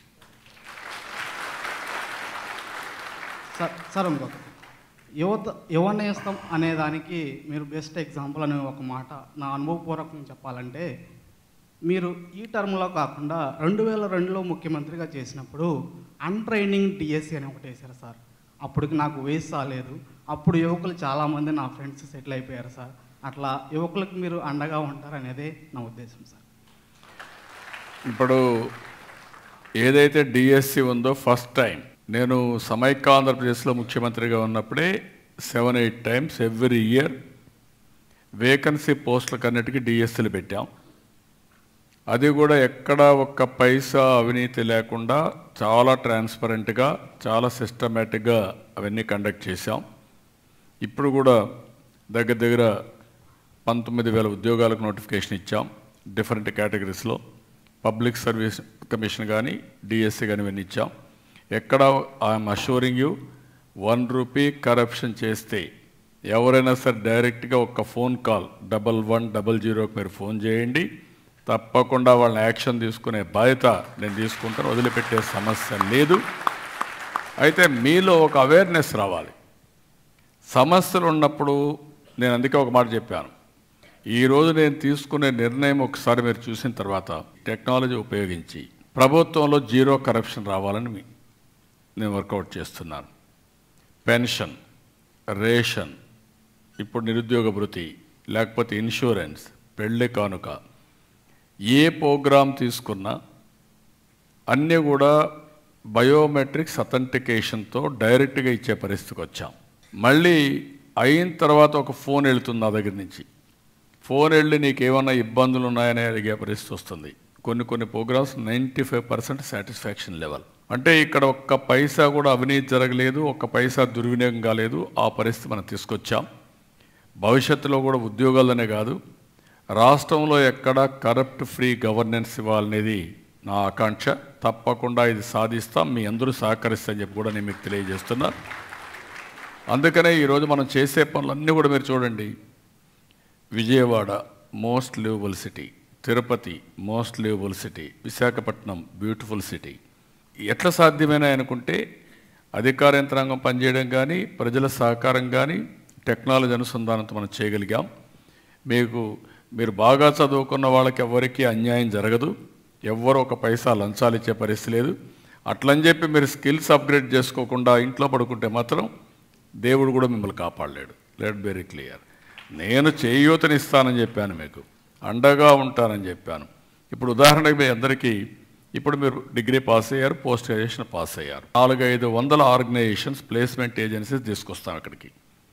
సార్ సార్ ఇంకొక యువత యువనేస్తం అనేదానికి మీరు బెస్ట్ ఎగ్జాంపుల్ అనే ఒక మాట నా అనుభవపూర్వకంగా చెప్పాలంటే, మీరు ఈ టర్మ్లో కాకుండా రెండు వేల రెండులో ముఖ్యమంత్రిగా చేసినప్పుడు అన్ట్రైనింగ్ డిఎస్సి అని ఒకటి వేశారు సార్. అప్పటికి నాకు వయసు రాలేదు. అప్పుడు యువకులు చాలామంది నా ఫ్రెండ్స్ సెటిల్ అయిపోయారు సార్. అట్లా యువకులకు మీరు అండగా ఉంటారనేదే నా ఉద్దేశం సార్. ఇప్పుడు ఏదైతే డిఎస్సి ఉందో, ఫస్ట్ టైం నేను సమైక్య ఆంధ్రప్రదేశ్లో ముఖ్యమంత్రిగా ఉన్నప్పుడే seven eight times every year vacancy పోస్టులకు అన్నిటికీ డిఎస్సీలు పెట్టాం. అది కూడా ఎక్కడ ఒక్క పైసా అవినీతి లేకుండా చాలా ట్రాన్స్పరెంట్గా చాలా సిస్టమేటిక్గా అవన్నీ కండక్ట్ చేశాం. ఇప్పుడు కూడా దగ్గర దగ్గర పంతొమ్మిది వేల ఉద్యోగాలకు నోటిఫికేషన్ ఇచ్చాం డిఫరెంట్ కేటగిరీస్లో. పబ్లిక్ సర్వీస్ కమిషన్ కానీ డిఎస్సి కానీ ఇవన్నీ ఇచ్చాం. ఎక్కడ I'm assuring you, one rupee corruption చేస్తే ఎవరైనా సరే డైరెక్ట్గా ఒక phone call double one double జీరోకి మీరు ఫోన్ చేయండి, తప్పకుండా వాళ్ళని యాక్షన్ తీసుకునే బాధ్యత నేను తీసుకుంటాను, వదిలిపెట్టే సమస్య లేదు. అయితే మీలో ఒక అవేర్నెస్ రావాలి. సమస్యలు ఉన్నప్పుడు నేను అందుకే ఒక మాట చెప్పాను, ఈరోజు నేను తీసుకునే నిర్ణయం ఒకసారి మీరు చూసిన తర్వాత టెక్నాలజీ ఉపయోగించి ప్రభుత్వంలో జీరో కరప్షన్ రావాలని నేను వర్కౌట్ చేస్తున్నాను. పెన్షన్, రేషన్, ఇప్పుడు నిరుద్యోగ భృతి, లేకపోతే ఇన్సూరెన్స్, పెళ్ళి కానుక, ఏ ప్రోగ్రాం తీసుకున్నా అన్నీ కూడా బయోమెట్రిక్స్ అథెంటికేషన్తో డైరెక్ట్గా ఇచ్చే పరిస్థితికి వచ్చాం. మళ్ళీ అయిన తర్వాత ఒక ఫోన్ వెళుతుంది నా దగ్గర నుంచి, ఫోన్ వెళ్ళి నీకేమన్నా ఇబ్బందులు ఉన్నాయని అడిగే పరిస్థితి వస్తుంది. కొన్ని కొన్ని programmes ninety five percent satisfaction level. అంటే ఇక్కడ ఒక్క పైసా కూడా అవినీతి జరగలేదు, ఒక్క పైసా దుర్వినియోగం కాలేదు. ఆ పరిస్థితి మనం తీసుకొచ్చాం. భవిష్యత్తులో కూడా ఉద్యోగాలనే కాదు, రాష్ట్రంలో ఎక్కడ కరప్ట్ ఫ్రీ గవర్నెన్స్ ఇవ్వాలనేది నా ఆకాంక్ష. తప్పకుండా ఇది సాధిస్తాం, మీ అందరూ సహకరిస్తారని చెప్పి కూడా నేను మీకు తెలియజేస్తున్నా. అందుకనే ఈరోజు మనం చేసే పనులన్నీ కూడా మీరు చూడండి. Vijayawada most liveable city, Tirupati most liveable city, Visakhapatnam beautiful city. ఎట్లా సాధ్యమైనా అనుకుంటే అధికార యంత్రాంగం పనిచేయడం కానీ, ప్రజల సహకారం కానీ, టెక్నాలజీ అనుసంధానంతో మనం చేయగలిగాం. మీకు మీరు బాగా చదువుకున్న వాళ్ళకి ఎవరికీ అన్యాయం జరగదు, ఎవ్వరు ఒక పైసా లంచాలు ఇచ్చే పరిస్థితి లేదు. అట్లని చెప్పి మీరు స్కిల్స్ అప్గ్రేడ్ చేసుకోకుండా ఇంట్లో పడుకుంటే మాత్రం దేవుడు కూడా మిమ్మల్ని కాపాడలేడు. Let very clear. నేను చేయూతనిస్తానని చెప్పాను, మీకు అండగా ఉంటానని చెప్పాను. ఇప్పుడు ఉదాహరణకి మీ అందరికీ ఇప్పుడు మీరు డిగ్రీ పాస్ అయ్యారు, పోస్ట్ గ్రాడ్యుయేషన్ పాస్ అయ్యారు. నాలుగు ఐదు వందల ఆర్గనైజేషన్స్ ప్లేస్మెంట్ ఏజెన్సీస్ తీసుకొస్తాం. అక్కడికి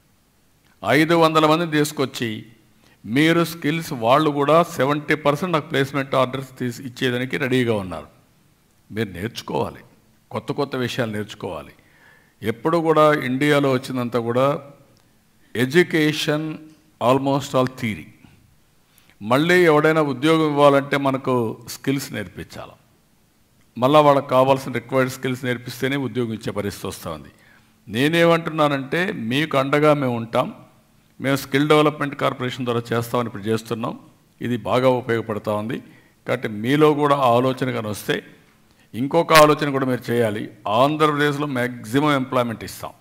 ఐదు వందల మందిని తీసుకొచ్చి మీరు స్కిల్స్ వాళ్ళు కూడా సెవెంటీ పర్సెంట్ నాకు ప్లేస్మెంట్ ఆర్డర్స్ తీసి ఇచ్చేదానికి రెడీగా ఉన్నారు. మీరు నేర్చుకోవాలి, కొత్త కొత్త విషయాలు నేర్చుకోవాలి. ఎప్పుడు కూడా ఇండియాలో వచ్చిందంతా కూడా ఎడ్యుకేషన్ ఆల్మోస్ట్ ఆల్ థియరీ. మళ్ళీ ఎవడైనా ఉద్యోగం ఇవ్వాలంటే మనకు స్కిల్స్ నేర్పించాలి. మళ్ళీ వాళ్ళకి కావాల్సిన రిక్వైర్డ్ స్కిల్స్ నేర్పిస్తేనే ఉద్యోగం ఇచ్చే పరిస్థితి వస్తుంది. నేనేమంటున్నానంటే మీకు అండగా మేము ఉంటాం. మేము స్కిల్ డెవలప్మెంట్ కార్పొరేషన్ ద్వారా చేస్తామని ఇప్పుడు చేస్తున్నాం. ఇది బాగా ఉపయోగపడుతూ ఉంది. కాబట్టి మీలో కూడా ఆలోచన కానీ వస్తే ఇంకొక ఆలోచన కూడా మీరు చేయాలి. ఆంధ్రప్రదేశ్లో మ్యాక్సిమం ఎంప్లాయ్మెంట్ ఇస్తాం.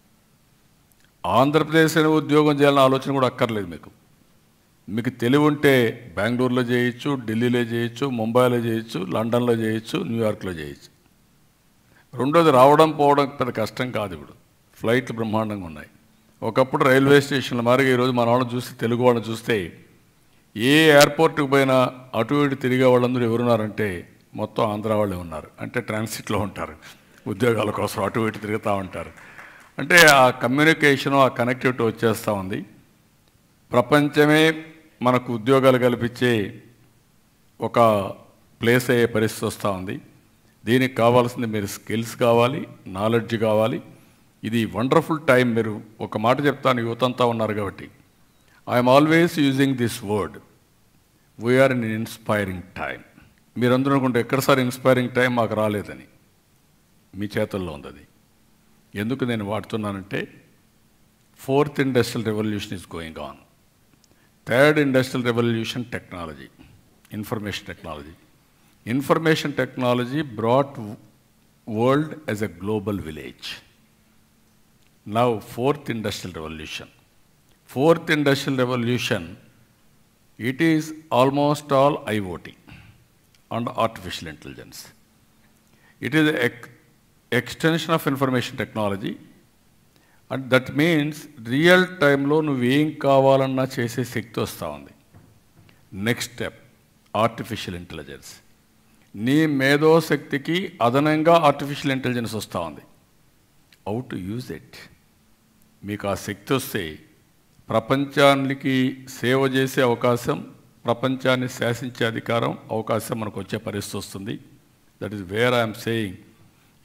ఆంధ్రప్రదేశ్లో ఉద్యోగం చేయాలన్న ఆలోచన కూడా అక్కర్లేదు మీకు. మీకు తెలివి ఉంటే బెంగళూరులో చేయొచ్చు, ఢిల్లీలో చేయొచ్చు, ముంబైలో చేయొచ్చు, లండన్లో చేయొచ్చు, న్యూయార్క్లో చేయొచ్చు. రెండోది రావడం పోవడం పెద్ద కష్టం కాదు. ఇప్పుడు ఫ్లైట్లు బ్రహ్మాండంగా ఉన్నాయి. ఒకప్పుడు రైల్వే స్టేషన్ల మారిగా ఈరోజు మన వాళ్ళని చూస్తే, తెలుగు వాళ్ళని చూస్తే ఏ ఎయిర్పోర్ట్కి పోయినా అటు ఇటు తిరిగే వాళ్ళందరూ ఎవరున్నారంటే మొత్తం ఆంధ్ర వాళ్ళే ఉన్నారు. అంటే ట్రాన్సిట్లో ఉంటారు, ఉద్యోగాల కోసం అటు ఇటు తిరుగుతూ ఉంటారు. అంటే ఆ కమ్యూనికేషను, ఆ కనెక్టివిటీ వచ్చేస్తూ ఉంది. ప్రపంచమే మనకు ఉద్యోగాలు కల్పించే ఒక ప్లేస్ అయ్యే పరిస్థితి వస్తూ ఉంది. దీనికి కావాల్సింది మీరు స్కిల్స్ కావాలి, నాలెడ్జ్ కావాలి. ఇది వండర్ఫుల్ టైం. మీరు ఒక మాట చెప్తాను, యువతంతా ఉన్నారు కాబట్టి I'm always using this word, we are in inspiring time. మీరందరూ అనుకుంటే ఎక్కడసారి ఇన్స్పైరింగ్ టైం మాకు రాలేదని, మీ చేతుల్లో ఉంది అది. ఎందుకు నేను వాడుతున్నానంటే fourth industrial revolution is going on. Third industrial revolution technology, information technology. Information technology brought world as a global village. Now fourth industrial revolution. Fourth industrial revolution, it is almost all I O T and artificial intelligence. It is an ex extension of information technology, and that means real time lo nuvu em kavalanna chese shakti vastha undi. Next step, artificial intelligence. Nee medo shaktiki adananga artificial intelligence vastha undi. How to use it? మీకు ఆ శక్తి వస్తే ప్రపంచానికి సేవ చేసే అవకాశం, ప్రపంచాన్ని శాసించే అధికారం, అవకాశం మనకు వచ్చే పరిస్థితి వస్తుంది. That is where I'm saying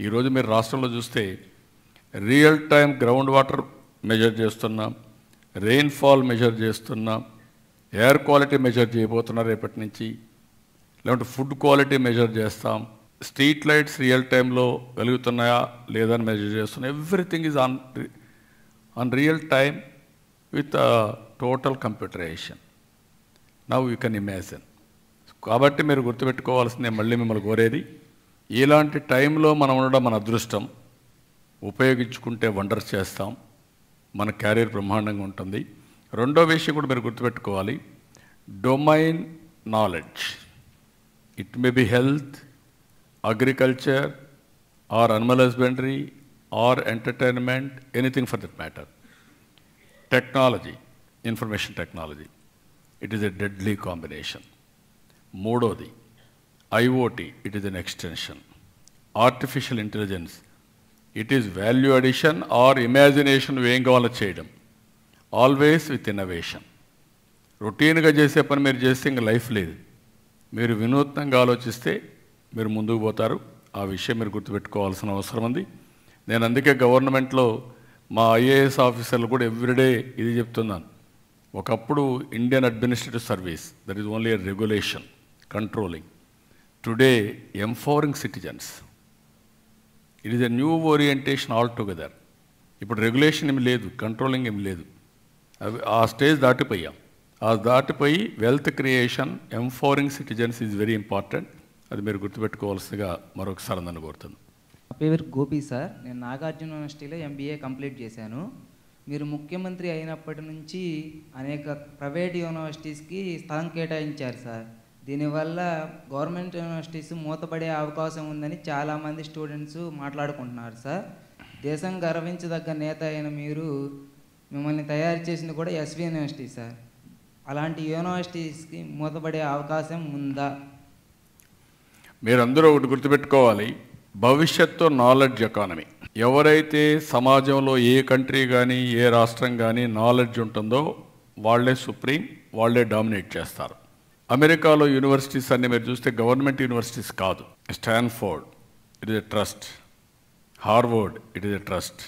ఈరోజు మీరు రాష్ట్రంలో చూస్తే real time ground water measure చేస్తున్నాం, రెయిన్ఫాల్ మెజర్ చేస్తున్నాం, ఎయిర్ క్వాలిటీ మెజర్ చేయబోతున్నారు రేపటి నుంచి, లేదంటే ఫుడ్ క్వాలిటీ మెజర్ చేస్తాం, స్ట్రీట్ లైట్స్ రియల్ టైంలో వెలుగుతున్నాయా లేదా అని మెజర్ చేస్తున్నాం. Everything is on on real time with total computerisation. Now you can imagine. కాబట్టి మీరు గుర్తుపెట్టుకోవాల్సిందే, మళ్ళీ మిమ్మల్ని కోరేది, ఇలాంటి టైంలో మనం ఉండడం మన అదృష్టం. ఉపయోగించుకుంటే వండర్స్ చేస్తాం, మన క్యారియర్ బ్రహ్మాండంగా ఉంటుంది. రెండో విషయం కూడా మీరు గుర్తుపెట్టుకోవాలి, domain knowledge. It may be health, agriculture or animal husbandry or entertainment, anything for that matter. Technology, information technology, it is a deadly combination. మూడోది IoT, it is an extension. Artificial intelligence, it is value addition or imagination ఏం కావాలో చేయడం, ఆల్వేస్ విత్ ఇన్నోవేషన్. రొటీన్గా చేసే పని మీరు చేస్తే ఇంకా లైఫ్ లేదు. మీరు వినూత్నంగా ఆలోచిస్తే మీరు ముందుకు పోతారు. ఆ విషయం మీరు గుర్తుపెట్టుకోవాల్సిన అవసరం ఉంది. నేను అందుకే గవర్నమెంట్లో మా ఐఏఎస్ ఆఫీసర్లు కూడా ఎవ్రీడే ఇది చెప్తున్నాను. ఒకప్పుడు Indian administrative service, that is only a regulation, controlling. Today empowering citizens, it is a new orientation all together. ఇప్పుడు రెగ్యులేషన్ ఏమి లేదు, కంట్రోలింగ్ ఏమి లేదు. అవి ఆ స్టేజ్ దాటిపోయాం. ఆ దాటిపోయి wealth creation, empowering citizens is very important. అది మీరు గుర్తుపెట్టుకోవాల్సిందిగా మరొకసారి నన్ను కోరుతుంది. నా పేరు గోపి సార్. నేను నాగార్జున యూనివర్సిటీలో ఎంబీఏ కంప్లీట్ చేశాను. మీరు ముఖ్యమంత్రి అయినప్పటి నుంచి అనేక ప్రైవేట్ యూనివర్సిటీస్కి స్థలం కేటాయించారు సార్. దీనివల్ల గవర్నమెంట్ యూనివర్సిటీస్ మూతపడే అవకాశం ఉందని చాలామంది స్టూడెంట్స్ మాట్లాడుకుంటున్నారు సార్. దేశం గర్వించదగ్గ నేత అయిన మీరు, మిమ్మల్ని తయారు చేసింది కూడా ఎస్వి యూనివర్సిటీ సార్. అలాంటి యూనివర్సిటీస్కి మూతపడే అవకాశం ఉందా? మీరందరూ ఒకటి గుర్తుపెట్టుకోవాలి, భవిష్యత్తు నాలెడ్జ్ ఎకానమీ. ఎవరైతే సమాజంలో ఏ కంట్రీ కానీ ఏ రాష్ట్రం కానీ నాలెడ్జ్ ఉంటుందో వాళ్ళే సుప్రీం, వాళ్ళే డామినేట్ చేస్తారు. అమెరికాలో యూనివర్సిటీస్ అన్ని మీరు చూస్తే గవర్నమెంట్ యూనివర్సిటీస్ కాదు. Stanford, it is a trust. Harvard, it is a trust.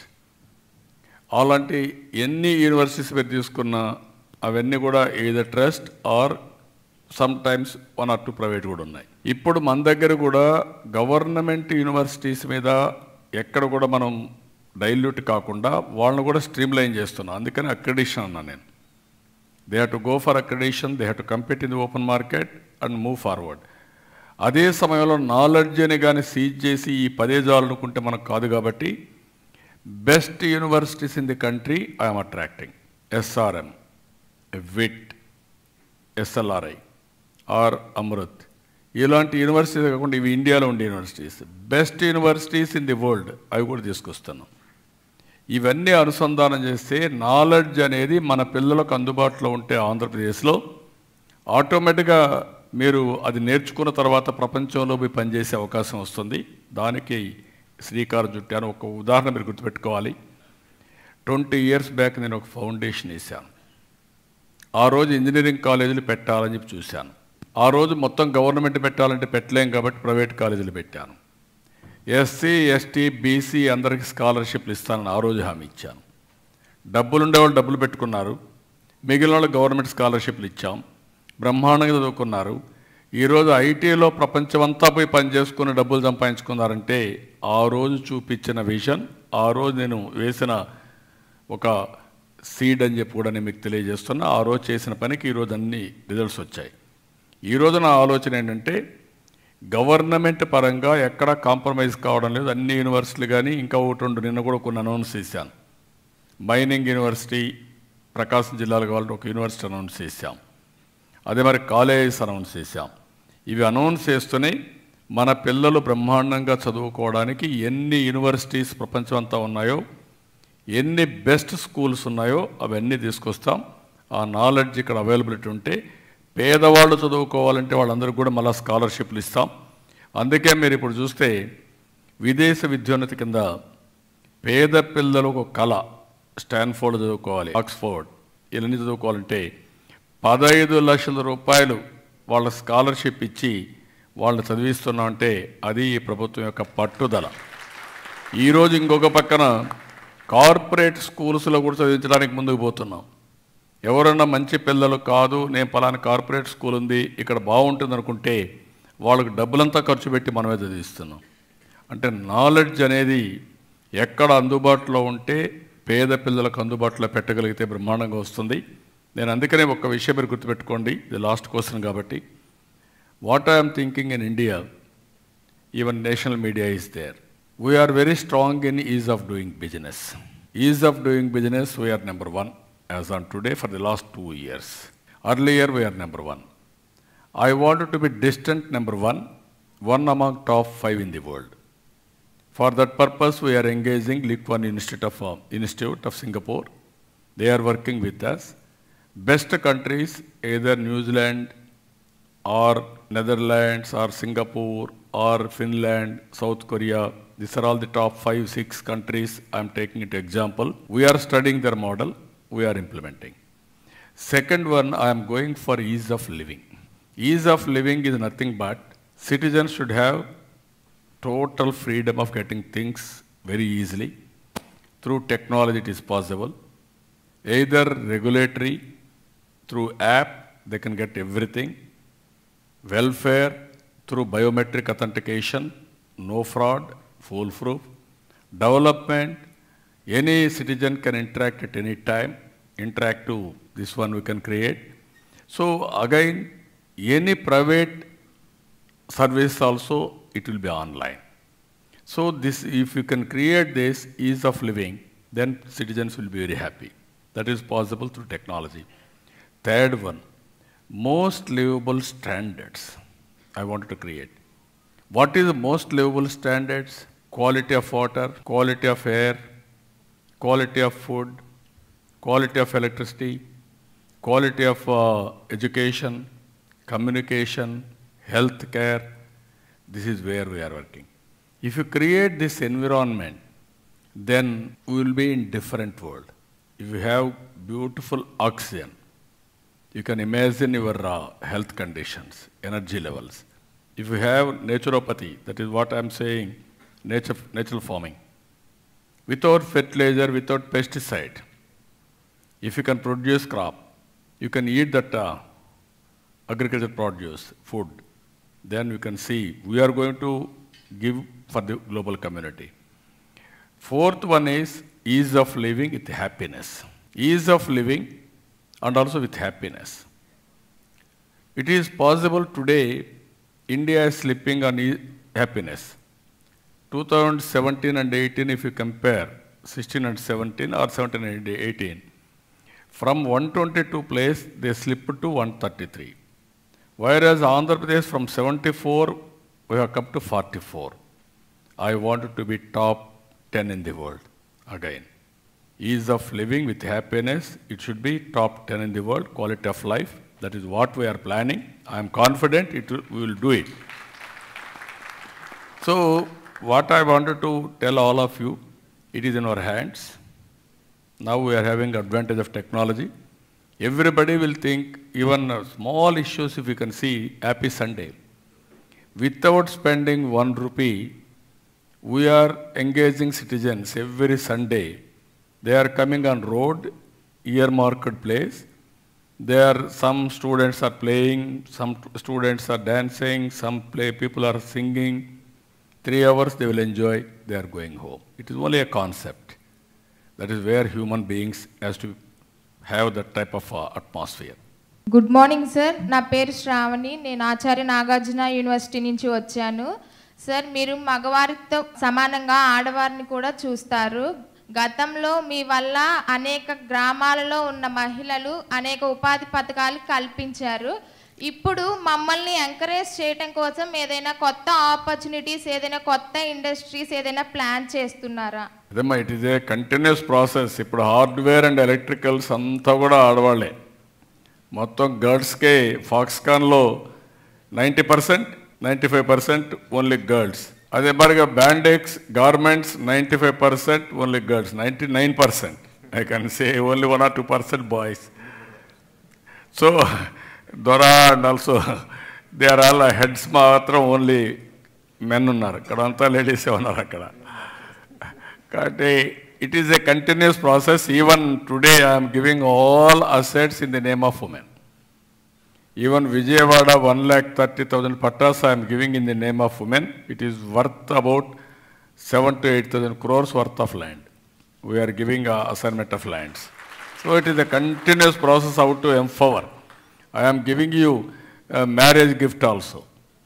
అలాంటి ఎన్ని యూనివర్సిటీస్ మీరు తీసుకున్నా అవన్నీ కూడా ఏదో trust or sometimes one or two private కూడా ఉన్నాయి. ఇప్పుడు మన దగ్గర కూడా గవర్నమెంట్ యూనివర్సిటీస్ మీద ఎక్కడ కూడా మనం డైల్యూట్ కాకుండా వాళ్ళని కూడా స్ట్రీమ్ లైన్ చేస్తున్నాం. అందుకని అక్రెడిషన్ అన్నా నేను. They have to go for accreditation, they have to compete in the open market and move forward. అదే సమయంలో నాలెడ్జ్ అని కానీ సీజ్ చేసి ఈ పదే జాలనుకుంటే మనకు కాదు. కాబట్టి best universities in the country I'm attracting. SRM, VIT, SLRI or Amrit, ఇలాంటి యూనివర్సిటీస్ కాకుండా ఇవి ఇండియాలో ఉండే universities, best universities in the world, అవి కూడా తీసుకొస్తున్నాం. ఇవన్నీ అనుసంధానం చేస్తే నాలెడ్జ్ అనేది మన పిల్లలకు అందుబాటులో ఉంటే ఆంధ్రప్రదేశ్లో ఆటోమేటిక్గా మీరు అది నేర్చుకున్న తర్వాత ప్రపంచంలో పోయి పనిచేసే అవకాశం వస్తుంది. దానికి శ్రీకారం చుట్టాను. ఒక ఉదాహరణ మీరు గుర్తుపెట్టుకోవాలి. ట్వంటీ ఇయర్స్ బ్యాక్ నేను ఒక ఫౌండేషన్ వేశాను. ఆ రోజు ఇంజనీరింగ్ కాలేజీలు పెట్టాలని చెప్పి చూశాను. ఆ రోజు మొత్తం గవర్నమెంట్ పెట్టాలంటే పెట్టలేం కాబట్టి ప్రైవేట్ కాలేజీలు పెట్టాను. ఎస్సీ, ఎస్టీ, బీసీ అందరికీ స్కాలర్షిప్లు ఇస్తానని ఆ రోజు హామీ ఇచ్చాను. డబ్బులు ఉండేవాళ్ళు డబ్బులు పెట్టుకున్నారు, మిగిలిన వాళ్ళు గవర్నమెంట్ స్కాలర్షిప్లు ఇచ్చాం. బ్రహ్మాండంగా చదువుకున్నారు. ఈరోజు ఐటీలో ప్రపంచమంతా పోయి పనిచేసుకుని డబ్బులు సంపాదించుకున్నారంటే ఆ రోజు చూపించిన విజన్, ఆ రోజు నేను వేసిన ఒక సీడ్ అని చెప్పి కూడా నేను మీకు తెలియజేస్తున్నా. ఆ రోజు చేసిన పనికి ఈరోజు అన్ని రిజల్ట్స్ వచ్చాయి. ఈరోజు నా ఆలోచన ఏంటంటే గవర్నమెంట్ పరంగా ఎక్కడా కాంప్రమైజ్ కావడం లేదు. అన్ని యూనివర్సిటీలు కానీ ఇంకా ఒకటి రెండు నిన్న కూడా కొన్ని అనౌన్స్ చేశాను. మైనింగ్ యూనివర్సిటీ ప్రకాశం జిల్లాలో కావాలంటే ఒక యూనివర్సిటీ అనౌన్స్ చేశాం. అదే మరి కాలేజెస్ అనౌన్స్ చేశాం. ఇవి అనౌన్స్ చేస్తూనే మన పిల్లలు బ్రహ్మాండంగా చదువుకోవడానికి ఎన్ని యూనివర్సిటీస్ ప్రపంచం అంతా ఉన్నాయో, ఎన్ని బెస్ట్ స్కూల్స్ ఉన్నాయో అవన్నీ తీసుకొస్తాం. ఆ నాలెడ్జ్ ఇక్కడ అవైలబిలిటీ ఉంటే పేదవాళ్ళు చదువుకోవాలంటే వాళ్ళందరికీ కూడా మళ్ళీ స్కాలర్షిప్లు ఇస్తాం. అందుకే మీరు ఇప్పుడు చూస్తే విదేశ విద్యోన్నతి కింద పేద పిల్లలు ఒక కళ, స్టాన్ఫోర్డ్ చదువుకోవాలి, ఆక్స్ఫోర్డ్, ఇవన్నీ చదువుకోవాలంటే పదహైదు లక్షల రూపాయలు వాళ్ళ స్కాలర్షిప్ ఇచ్చి వాళ్ళని చదివిస్తున్నామంటే అది ఈ ప్రభుత్వం యొక్క పట్టుదల. ఈరోజు ఇంకొక పక్కన కార్పొరేట్ స్కూల్స్లో కూడా చదివించడానికి ముందుకు పోతున్నాం. ఎవరన్నా మంచి పిల్లలు కాదు, నేను పలానా కార్పొరేట్ స్కూల్ ఉంది ఇక్కడ బాగుంటుంది అనుకుంటే వాళ్ళకి డబ్బులంతా ఖర్చు పెట్టి మనమే చదివిస్తున్నాం. అంటే నాలెడ్జ్ అనేది ఎక్కడ అందుబాటులో ఉంటే పేద పిల్లలకు అందుబాటులో పెట్టగలిగితే బ్రహ్మాండంగా వస్తుంది. నేను అందుకనే ఒక విషయం మీరు గుర్తుపెట్టుకోండి, ఇది లాస్ట్ క్వశ్చన్ కాబట్టి. What I'm thinking in India, even national media is there. We are very strong in ease of doing business. Ease of doing business, we are number one as on today for the last two years. Earlier, we are number one. I wanted to be distant number one, one among top five in the world. For that purpose, we are engaging Likwon Institute of, uh, Institute of Singapore. They are working with us. Best countries, either New Zealand or Netherlands or Singapore or Finland, South Korea. These are all the top five, six countries I am taking into example. We are studying their model, we are implementing. Second one, I am going for ease of living. Ease of living is nothing but citizens should have total freedom of getting things very easily. Through technology it is possible. Either regulatory, through app, they can get everything. Welfare, through biometric authentication, no fraud, foolproof. Development, any citizen can interact at any time. Interactive, this one we can create. So again, any private service also, it will be online. So this, if you can create this ease of living, then citizens will be very happy. That is possible through technology. Third one, most livable standards I wanted to create. What is the most livable standards? Quality of water, quality of air, quality of food, quality of electricity, quality of uh, education, communication, health care. This is where we are working. If you create this environment, then we will be in different world. If you have beautiful oxygen, you can imagine your uh, health conditions, energy levels. If you have naturopathy, that is what I am saying, nature, natural farming, without fertilizer, without pesticide, if you can produce crop, you can eat that uh, agriculture produce, food, then you can see we are going to give for the global community. Fourth one is ease of living with happiness. Ease of living and also with happiness. It is possible today, India is slipping on e happiness. two thousand seventeen and eighteen, if you compare, sixteen and seventeen or seventeen and eighteen, from one twenty-two place, they slipped to one thirty-three. Whereas Andhra Pradesh from seventy-four, we have come to forty-four. I wanted to be top ten in the world again. Ease of living with happiness, it should be top ten in the world, quality of life. That is what we are planning. I am confident it will, we will do it. So, what I wanted to tell all of you, it is in our hands. Now we are having advantage of technology. Everybody will think, even small issues, if you can see, Happy Sunday. Without spending one rupee, we are engaging citizens every Sunday. They are coming on road, earmarked place. There, some students are playing, some students are dancing, some play, people are singing. Three hours they will enjoy, they are going home. It is only a concept. That is where human beings has to have that type of uh, atmosphere. Good morning sir, నా పేరు శ్రావణి. నేను ఆచార్య నాగార్జున యూనివర్సిటీ నుంచి వచ్చాను. సార్, మీరు మగవారితో సమానంగా ఆడవారిని కూడా చూస్తారు. గతంలో మీ వల్ల అనేక గ్రామాలలో ఉన్న మహిళలు అనేక ఉపాధి పథకాలు కల్పించారు. ఇప్పుడు మమ్మల్ని ఎంకరేజ్ చేయడం కోసం ఏదైనా కొత్త ఆపర్చునిటీస్, ఏదైనా కొత్త ఇండస్ట్రీస్ ఏదైనా ప్లాన్ చేస్తున్నారా? అదేమ్మా, it is a continuous process. ఇప్పుడు హార్డ్వేర్ అండ్ ఎలక్ట్రికల్స్ అంతా కూడా ఆడవాళ్లే. మొత్తం గర్ల్స్కే ఫాక్స్కాన్లో ninety percent ninety five percent only girls. అదే మరిగా బ్యాండెక్స్ garments ninety five percent only girls, ninety nine percent I can say only one or two percent boys. So దొరా and also they are all heads మాత్రం ఓన్లీ మెన్ ఉన్నారు, ఇక్కడ అంతా లేడీసే ఉన్నారు అక్కడ. It is a continuous process. Even today I am giving all assets in the name of women. Even Vijayawada one lakh thirty thousand pattas I am giving in the name of women. It is worth about seven to eight thousand crores worth of land. We are giving a assignment of lands. So it is a continuous process how to empower. I am giving you a marriage gift also.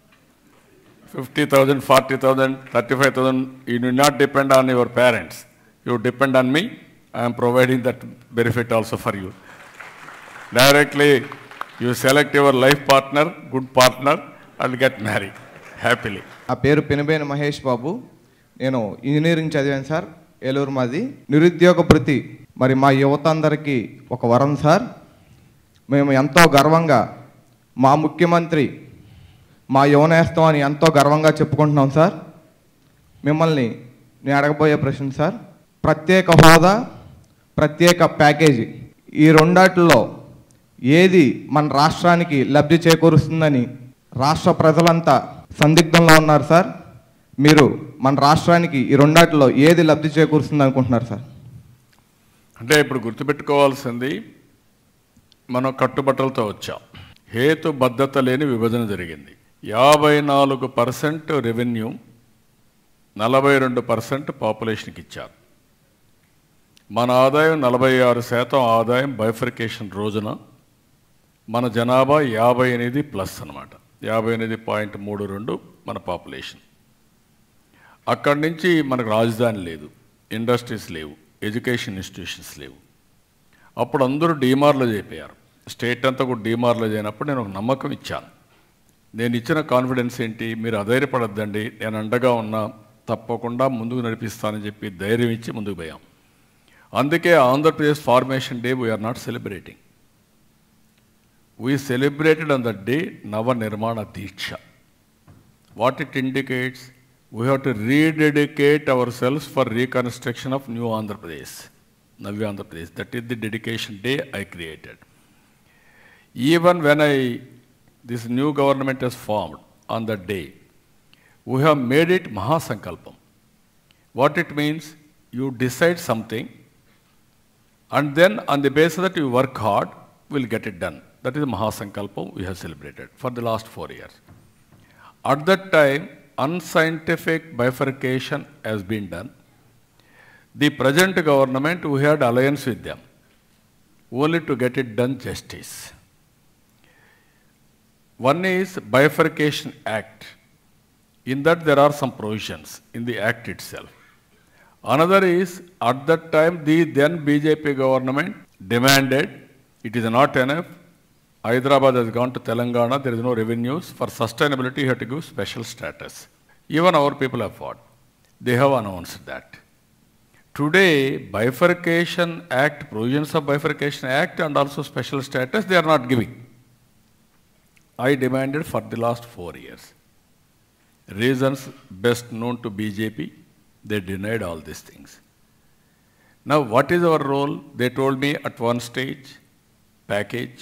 fifty thousand, forty thousand, thirty-five thousand, you do not depend on your parents. You depend on me. I am providing that benefit also for you. Directly, you select your life partner, good partner, and get married happily. నా పేరు పెనుబేన మహేష్ బాబు. నేను ఇంజనీరింగ్ చదివాను సార్. ఏలూరు మాది. నిరుద్యోగ భృతి మరి మా యువత అందరికీ ఒక వరం సార్. మేము ఎంతో గర్వంగా మా ముఖ్యమంత్రి మా యువనేస్తం అని ఎంతో గర్వంగా చెప్పుకుంటున్నాం సార్. మిమ్మల్ని నేను అడగబోయే ప్రశ్న సార్, ప్రత్యేక హోదా, ప్రత్యేక ప్యాకేజీ ఈ రెండాటిలో ఏది మన రాష్ట్రానికి లబ్ధి చేకూరుస్తుందని రాష్ట్ర ప్రజలంతా సందిగ్ధంలో ఉన్నారు సార్. మీరు మన రాష్ట్రానికి ఈ రెండాటిలో ఏది లబ్ధి చేకూరుస్తుంది అనుకుంటున్నారు సార్? అంటే ఇప్పుడు గుర్తుపెట్టుకోవాల్సింది, మనం కట్టుబట్టలతో వచ్చాం. హేతుబద్ధత లేని విభజన జరిగింది. యాభై నాలుగు పర్సెంట్ రెవెన్యూ నలభై రెండు పర్సెంట్ పాపులేషన్కి ఇచ్చారు. మన ఆదాయం నలభై ఆరు శాతం ఆదాయం బైఫర్కేషన్ రోజున మన జనాభా యాభై ఎనిమిది ప్లస్ అనమాట. యాభై ఎనిమిది పాయింట్ మూడు రెండు మన పాపులేషన్. అక్కడి నుంచి మనకు రాజధాని లేదు, ఇండస్ట్రీస్ లేవు, ఎడ్యుకేషన్ ఇన్స్టిట్యూషన్స్ లేవు. అప్పుడు అందరూ డీమార్లో అయిపోయారు. స్టేట్ అంతా కూడా డీమార్లో అయినప్పుడు నేను ఒక నమ్మకం ఇచ్చాను. నేను ఇచ్చిన కాన్ఫిడెన్స్ ఏంటి, మీరు అధైర్యపడద్దండి, నేను అండగా ఉన్నా, తప్పకుండా ముందుకు నడిపిస్తానని చెప్పి ధైర్యం ఇచ్చి ముందుకు పోయాం. అందుకే Andhra Pradesh formation day we are not celebrating. We celebrated on the day నవ నిర్మాణ దీక్ష. What it indicates, we have to rededicate hour cells for reconstruction of new Andhra Pradesh, Navya Andhra Pradesh. That is the dedication day I created. Even when I, this new government is formed on that day, we have made it Mahasankalpam. What it means, you decide something and then on the basis that you work hard, we'll get it done. That is Mahasankalpam we have celebrated for the last four years. At that time, unscientific bifurcation has been done. The present government, we had alliance with them, only to get it done justice. One is Bifurcation Act. In that there are some provisions in the act itself. Another is, at that time the then B J P government demanded, it is not enough, Hyderabad has gone to Telangana, there is no revenues, for sustainability you have to give special status. Even our people have fought. They have announced that. Today, Bifurcation Act, provisions of Bifurcation Act and also special status, they are not giving. I demanded for the last four years. Reasons best known to B J P, they denied all these things. Now, what is our role? They told me at one stage, package,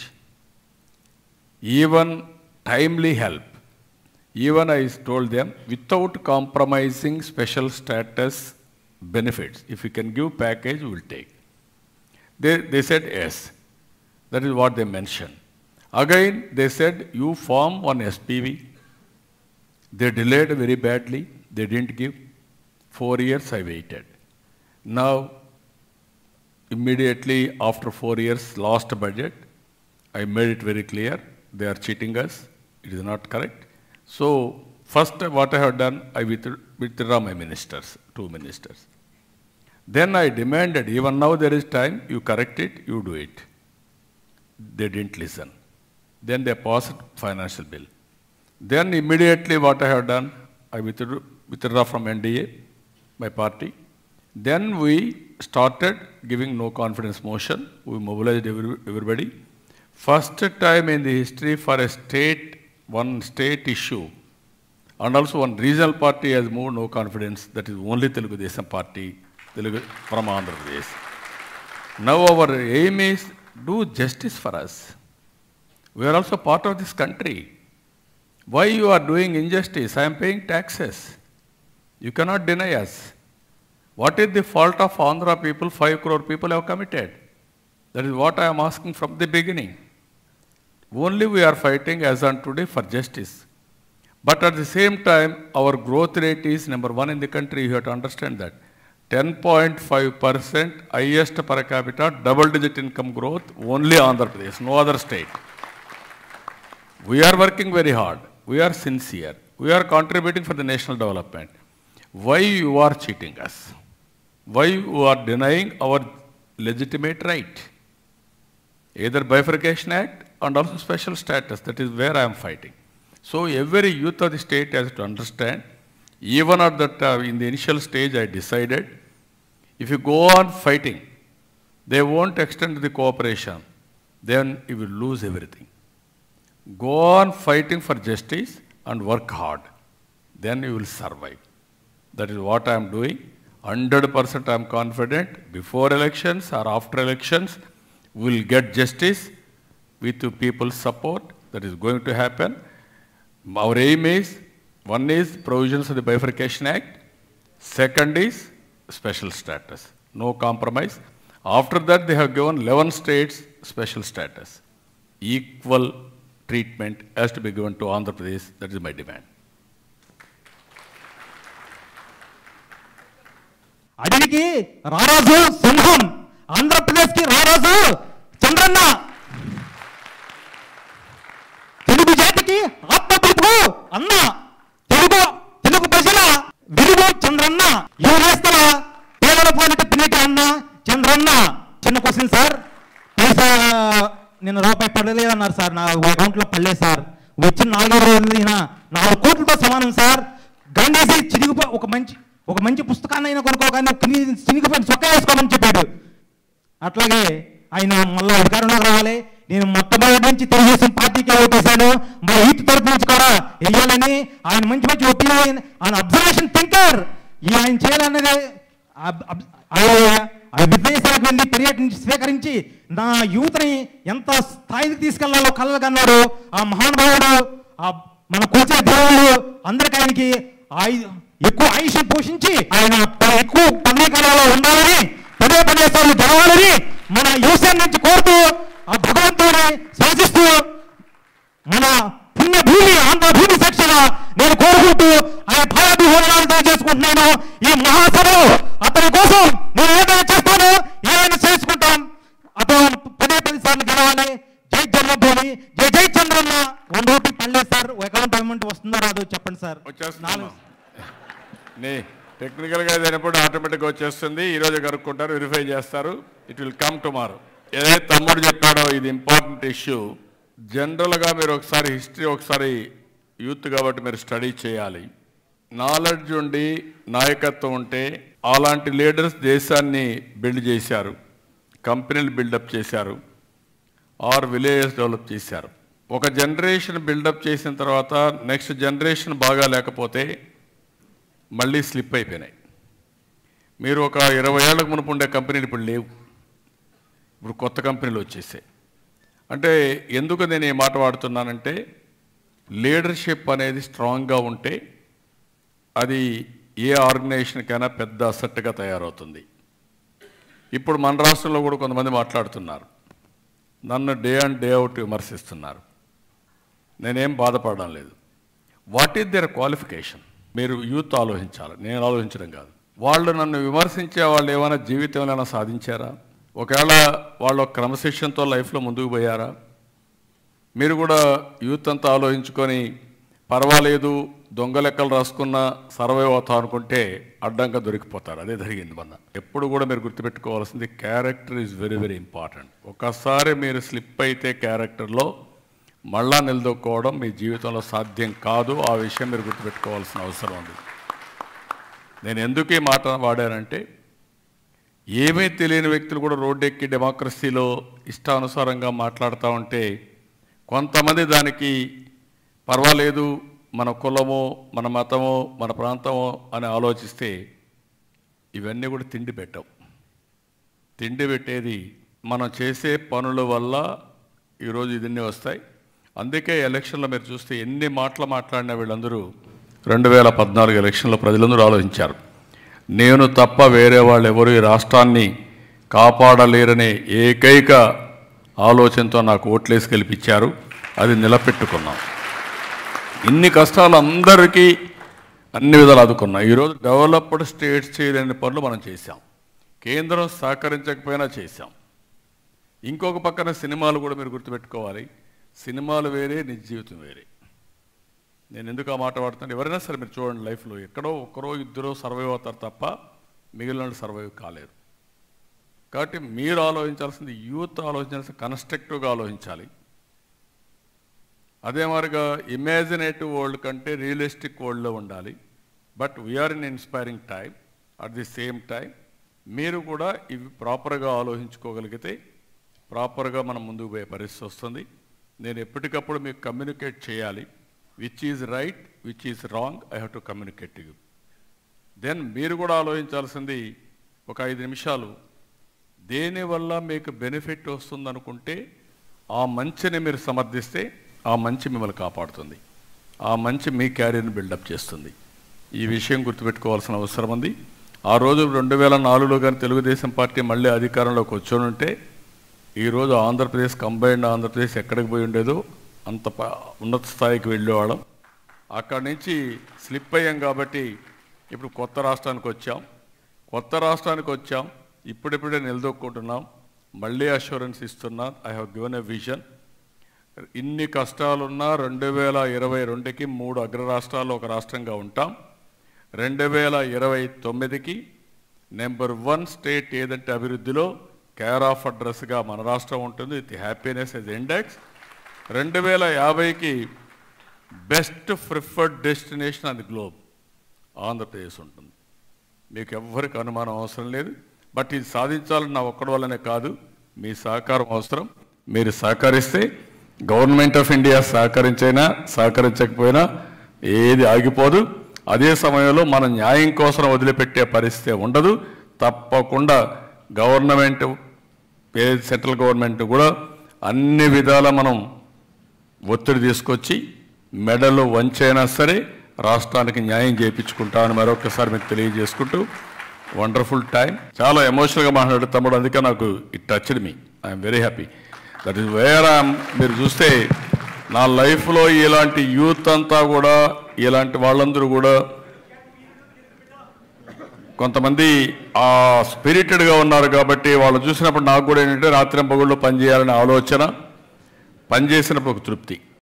even timely help. Even I told them, without compromising special status benefits, if you can give package, we will take. They, they said yes. That is what they mentioned. Again, they said, you form one S P V. They delayed very badly. They didn't give. Four years I waited. Now, immediately after four years, last budget, I made it very clear. They are cheating us. It is not correct. So, first what I have done, I withdraw my ministers, two ministers. Then I demanded, even now there is time, you correct it, you do it. They didn't listen. Then they passed financial bill. Then immediately what I have done, I withdrew, withdraw from N D A, my party. Then we started giving no confidence motion. We mobilized every, everybody. First time in the history for a state, one state issue, and also one regional party has moved no confidence. That is only Telugu Desam party, Telugu from Andhra Pradesh. Now our aim is do justice for us. We are also part of this country. Why you are doing injustice? I am paying taxes. You cannot deny us. What is the fault of Andhra people? Five crore people have committed. That is what I am asking from the beginning. Only we are fighting as on today for justice. But at the same time, our growth rate is number one in the country. You have to understand that. ten point five percent highest per capita, double-digit income growth, only Andhra Pradesh, no other state. We are working very hard. We are sincere. We are contributing for the national development. Why you are cheating us? Why you are denying our legitimate right? Either Bifurcation Act and also special status. That is where I am fighting. So every youth of the state has to understand. Even at that, uh, in the initial stage, I decided, if you go on fighting, they won't extend the cooperation. Then you will lose everything. Go on fighting for justice and work hard. Then you will survive. That is what I am doing. one hundred percent I am confident. Before elections or after elections, we will get justice with people's support. That is going to happen. Our aim is, one is provisions of the Bifurcation Act. Second is special status. No compromise. After that, they have given eleven states special status. Equal treatment has to be given to Andhra Pradesh. That is my demand. అడిగికి రారాజు సింహం, ఆంధ్రప్రదేశ్కి రారాజు చంద్రన్న, తెలుగు జాతికి ఆత్మపిలుపు అన్న, తెలుగు తెలుగు ప్రజల విలువ చంద్రన్న, యువనేస్తల పేదల పాలిట పినేటి అన్న చంద్రన్న. చిన్న క్వశ్చన్ సార్, పైసా నేను రూపాయి పడలేదన్నారు సార్, నా అకౌంట్లో పడలేదు సార్. వచ్చిన నాలుగు రోజులు నాలుగు కోట్లతో సమానం సార్. గండేసి చిరిగిపో ఒక మంచి ఒక మంచి పుస్తకాన్ని అయినా కొనుక్కోగానే చినిగిపోయిన చొక్కా వేసుకోమని చెప్పాడు. అట్లాగే ఆయన మళ్ళీ అధికారంలో రావాలి. నేను మొట్టమొదటి నుంచి తెలుగుదేశం పార్టీకి ఓటేశాను. మా యూత్ తరఫు నుంచి కూడా వెయ్యాలని, ఆయన మంచి మంచి ఒపీనియన్, ఆయన అబ్జర్వేషన్ థింకర్, ఆయన చేయాలన్నది విదేశాలకు వెళ్ళి పర్యటించి స్వీకరించి నా యూత్ని ఎంత స్థాయికి తీసుకెళ్లాలో కలలు కన్నాడు ఆ మహానుభావుడు. మన కూర్చే దేవుళ్ళు అందరికీ ఆయనకి ఎక్కువ ఆయుష్ పోషించి ఆయన ఎక్కువ పదవీ కాలంలో ఉండాలని, పదే పదే సార్లు గెలవాలని మన యువసేన నుంచి కోరుతూ, ఆ భగవంతుని శాసిస్తూ, మన పుణ్య భూమి ఆంధ్ర భూమి సాక్షిగా నేను కోరుకుంటూ ఆయన భావాభిహోరణాలతో చేసుకుంటున్నాను. ఈ మహాసభలో అతని కోసం నేను ఏదైనా చేస్తాను, ఏదైనా చేసుకుంటాం. అతను పదే పది సార్లు గెలవాలి. జై జన్మభూమి, జై జై చంద్రన్న. వన్ రూపీ పడలేదు సార్, అకౌంట్ అమౌంట్ వస్తుందో రాదో చెప్పండి సార్. నే టెక్నికల్గా అయినప్పుడు ఆటోమేటిక్గా వచ్చేస్తుంది. ఈరోజు కనుక్కుంటారు, వెరిఫై చేస్తారు. It will come tomorrow. ఏదైతే తమ్ముడు చెప్పాడో ఇది ఇంపార్టెంట్ ఇష్యూ. జనరల్గా మీరు ఒకసారి హిస్టరీ ఒకసారి యూత్ కాబట్టి మీరు స్టడీ చేయాలి. నాలెడ్జ్ ఉండి నాయకత్వం ఉంటే అలాంటి లీడర్స్ దేశాన్ని బిల్డ్ చేశారు, కంపెనీలు బిల్డప్ చేశారు, ఆర్ విలేజెస్ డెవలప్ చేశారు. ఒక జనరేషన్ బిల్డప్ చేసిన తర్వాత నెక్స్ట్ జనరేషన్ బాగా లేకపోతే మళ్ళీ స్లిప్ అయిపోయినాయి. మీరు ఒక ఇరవై ఏళ్ళకు మునుపు ఉండే కంపెనీలు ఇప్పుడు లేవు, ఇప్పుడు కొత్త కంపెనీలు వచ్చేసాయి. అంటే ఎందుకు నేను ఈ మాట వాడుతున్నానంటే, లీడర్షిప్ అనేది స్ట్రాంగ్గా ఉంటే అది ఏ ఆర్గనైజేషన్కైనా పెద్ద అసెట్గా తయారవుతుంది. ఇప్పుడు మన రాష్ట్రంలో కూడా కొంతమంది మాట్లాడుతున్నారు, నన్ను డే అండ్ డే అవుట్ విమర్శిస్తున్నారు. నేనేం బాధపడడం లేదు. What is their qualification? మీరు యూత్ ఆలోచించాలి, నేను ఆలోచించడం కాదు. వాళ్ళు నన్ను విమర్శించే వాళ్ళు ఏమైనా జీవితంలో ఏమైనా సాధించారా? ఒకవేళ వాళ్ళు క్రమశిక్షణతో లైఫ్లో ముందుకు పోయారా? మీరు కూడా యూత్ అంతా ఆలోచించుకొని పర్వాలేదు దొంగ లెక్కలు రాసుకున్న సర్వైవ్ అవుతాం అనుకుంటే అడ్డంగా దొరికిపోతారు. అదే జరిగింది మొన్న. ఎప్పుడు కూడా మీరు గుర్తుపెట్టుకోవాల్సింది, character is very very important. ఒకసారి మీరు స్లిప్ అయితే క్యారెక్టర్లో మళ్ళా నిలదొక్కోవడం మీ జీవితంలో సాధ్యం కాదు. ఆ విషయం మీరు గుర్తుపెట్టుకోవాల్సిన అవసరం ఉంది. నేను ఎందుకు ఈ మాట వాడానంటే, ఏమీ తెలియని వ్యక్తులు కూడా రోడ్డెక్కి డెమోక్రసీలో ఇష్టానుసారంగా మాట్లాడుతూ ఉంటే కొంతమంది దానికి పర్వాలేదు, మన కులమో మన మతమో మన ప్రాంతమో అని ఆలోచిస్తే ఇవన్నీ కూడా తిండి పెట్టవు. తిండి పెట్టేది మనం చేసే పనుల వల్ల ఈరోజు ఇదన్నీ వస్తాయి. అందుకే ఎలక్షన్లో మీరు చూస్తే ఎన్ని మాటలు మాట్లాడిన వీళ్ళందరూ రెండు వేల పద్నాలుగు ఎలక్షన్లో ప్రజలందరూ ఆలోచించారు. నేను తప్ప వేరే వాళ్ళు ఎవరు ఈ రాష్ట్రాన్ని కాపాడలేరనే ఏకైక ఆలోచనతో నాకు ఓట్లేసి గెలిపించారు. అది నిలబెట్టుకున్నాం. ఇన్ని కష్టాలు అందరికీ అన్ని విధాలు ఆదుకున్నాం. ఈరోజు డెవలప్డ్ స్టేట్స్ చేయలేని పనులు మనం చేశాం. కేంద్రం సహకరించకపోయినా చేశాం. ఇంకొక పక్కన సినిమాలు కూడా మీరు గుర్తుపెట్టుకోవాలి. సినిమాలు వేరే, నిజ జీవితం వేరే. నేను ఎందుకు ఆ మాట వాడుతున్నాను, ఎవరైనా సరే మీరు చూడండి, లైఫ్లో ఎక్కడో ఒకరో ఇద్దరో సర్వైవ్ అవుతారు తప్ప మిగిలిన సర్వైవ్ కాలేరు. కాబట్టి మీరు ఆలోచించాల్సింది, యూత్ ఆలోచించాల్సింది కన్స్ట్రక్టివ్గా ఆలోచించాలి. అదే మాదిరిగా ఇమాజినేటివ్ వరల్డ్ కంటే రియలిస్టిక్ వరల్డ్లో ఉండాలి. But we are in inspiring time. At the same time మీరు కూడా ఇవి ప్రాపర్గా ఆలోచించుకోగలిగితే ప్రాపర్గా మనం ముందుకు పోయే పరిస్థితి వస్తుంది. నేను ఎప్పటికప్పుడు మీకు కమ్యూనికేట్ చేయాలి. Which is right, which is wrong, I have to communicate you. Then మీరు కూడా ఆలోచించాల్సింది ఒక ఐదు నిమిషాలు, దేనివల్ల మీకు బెనిఫిట్ వస్తుందనుకుంటే ఆ మంచిని మీరు సమర్థిస్తే ఆ మంచి మిమ్మల్ని కాపాడుతుంది. ఆ మంచి మీ క్యారియర్ని బిల్డప్ చేస్తుంది. ఈ విషయం గుర్తుపెట్టుకోవాల్సిన అవసరం ఉంది. ఆ రోజు రెండు వేల నాలుగులో కానీ తెలుగుదేశం పార్టీ మళ్ళీ అధికారంలోకి వచ్చుంటే ఈరోజు ఆంధ్రప్రదేశ్, కంబైన్డ్ ఆంధ్రప్రదేశ్ ఎక్కడికి పోయి ఉండేదో అంత ఉన్నత స్థాయికి వెళ్ళేవాళ్ళం. అక్కడి నుంచి స్లిప్ అయ్యాం. కాబట్టి ఇప్పుడు కొత్త రాష్ట్రానికి వచ్చాం. కొత్త రాష్ట్రానికి వచ్చాం ఇప్పుడిప్పుడే నిలదొక్కుంటున్నాం. మళ్ళీ అష్యూరెన్స్ ఇస్తున్నా, I have given a vision. ఇన్ని కష్టాలున్నా రెండు వేల ఇరవై రెండుకి మూడు అగ్ర రాష్ట్రాల్లో ఒక రాష్ట్రంగా ఉంటాం. రెండు వేల ఇరవై తొమ్మిదికి నెంబర్ వన్ స్టేట్ ఏదంటే అభివృద్ధిలో కేర్ ఆఫ్ అడ్రస్గా మన రాష్ట్రం ఉంటుంది. With happiness yes index. రెండు వేల యాభైకి best preferred destination on the globe Andhra Pradesh ఉంటుంది. మీకు ఎవ్వరికి అనుమానం అవసరం లేదు. బట్ ఇది సాధించాలని నా ఒక్కడి వల్లనే కాదు, మీ సహకారం అవసరం. మీరు సహకరిస్తే గవర్నమెంట్ ఆఫ్ ఇండియా సహకరించైనా సహకరించకపోయినా ఏది ఆగిపోదు. అదే సమయంలో మన న్యాయం కోసం వదిలిపెట్టే పరిస్థితి ఉండదు. తప్పకుండా గవర్నమెంట్, సెంట్రల్ గవర్నమెంట్ కూడా అన్ని విధాల మనం ఒత్తిడి తీసుకొచ్చి మెడలు వంచైనా సరే రాష్ట్రానికి న్యాయం చేయించుకుంటామని మరొకసారి మీకు తెలియజేసుకుంటూ, వండర్ఫుల్ టైం. చాలా ఎమోషనల్గా మాట్లాడు తమ్ముడు, అందుకే నాకు it touched me. I'm very happy. That is where I'm. మీరు చూస్తే నా లైఫ్లో ఇలాంటి యూత్ అంతా కూడా, ఇలాంటి వాళ్ళందరూ కూడా కొంతమంది ఆ స్పిరిటెడ్గా ఉన్నారు. కాబట్టి వాళ్ళు చూసినప్పుడు నాకు కూడా ఏంటంటే రాత్రింపగుళ్ళు పనిచేయాలనే ఆలోచన, పనిచేసినప్పుడు ఒక తృప్తి.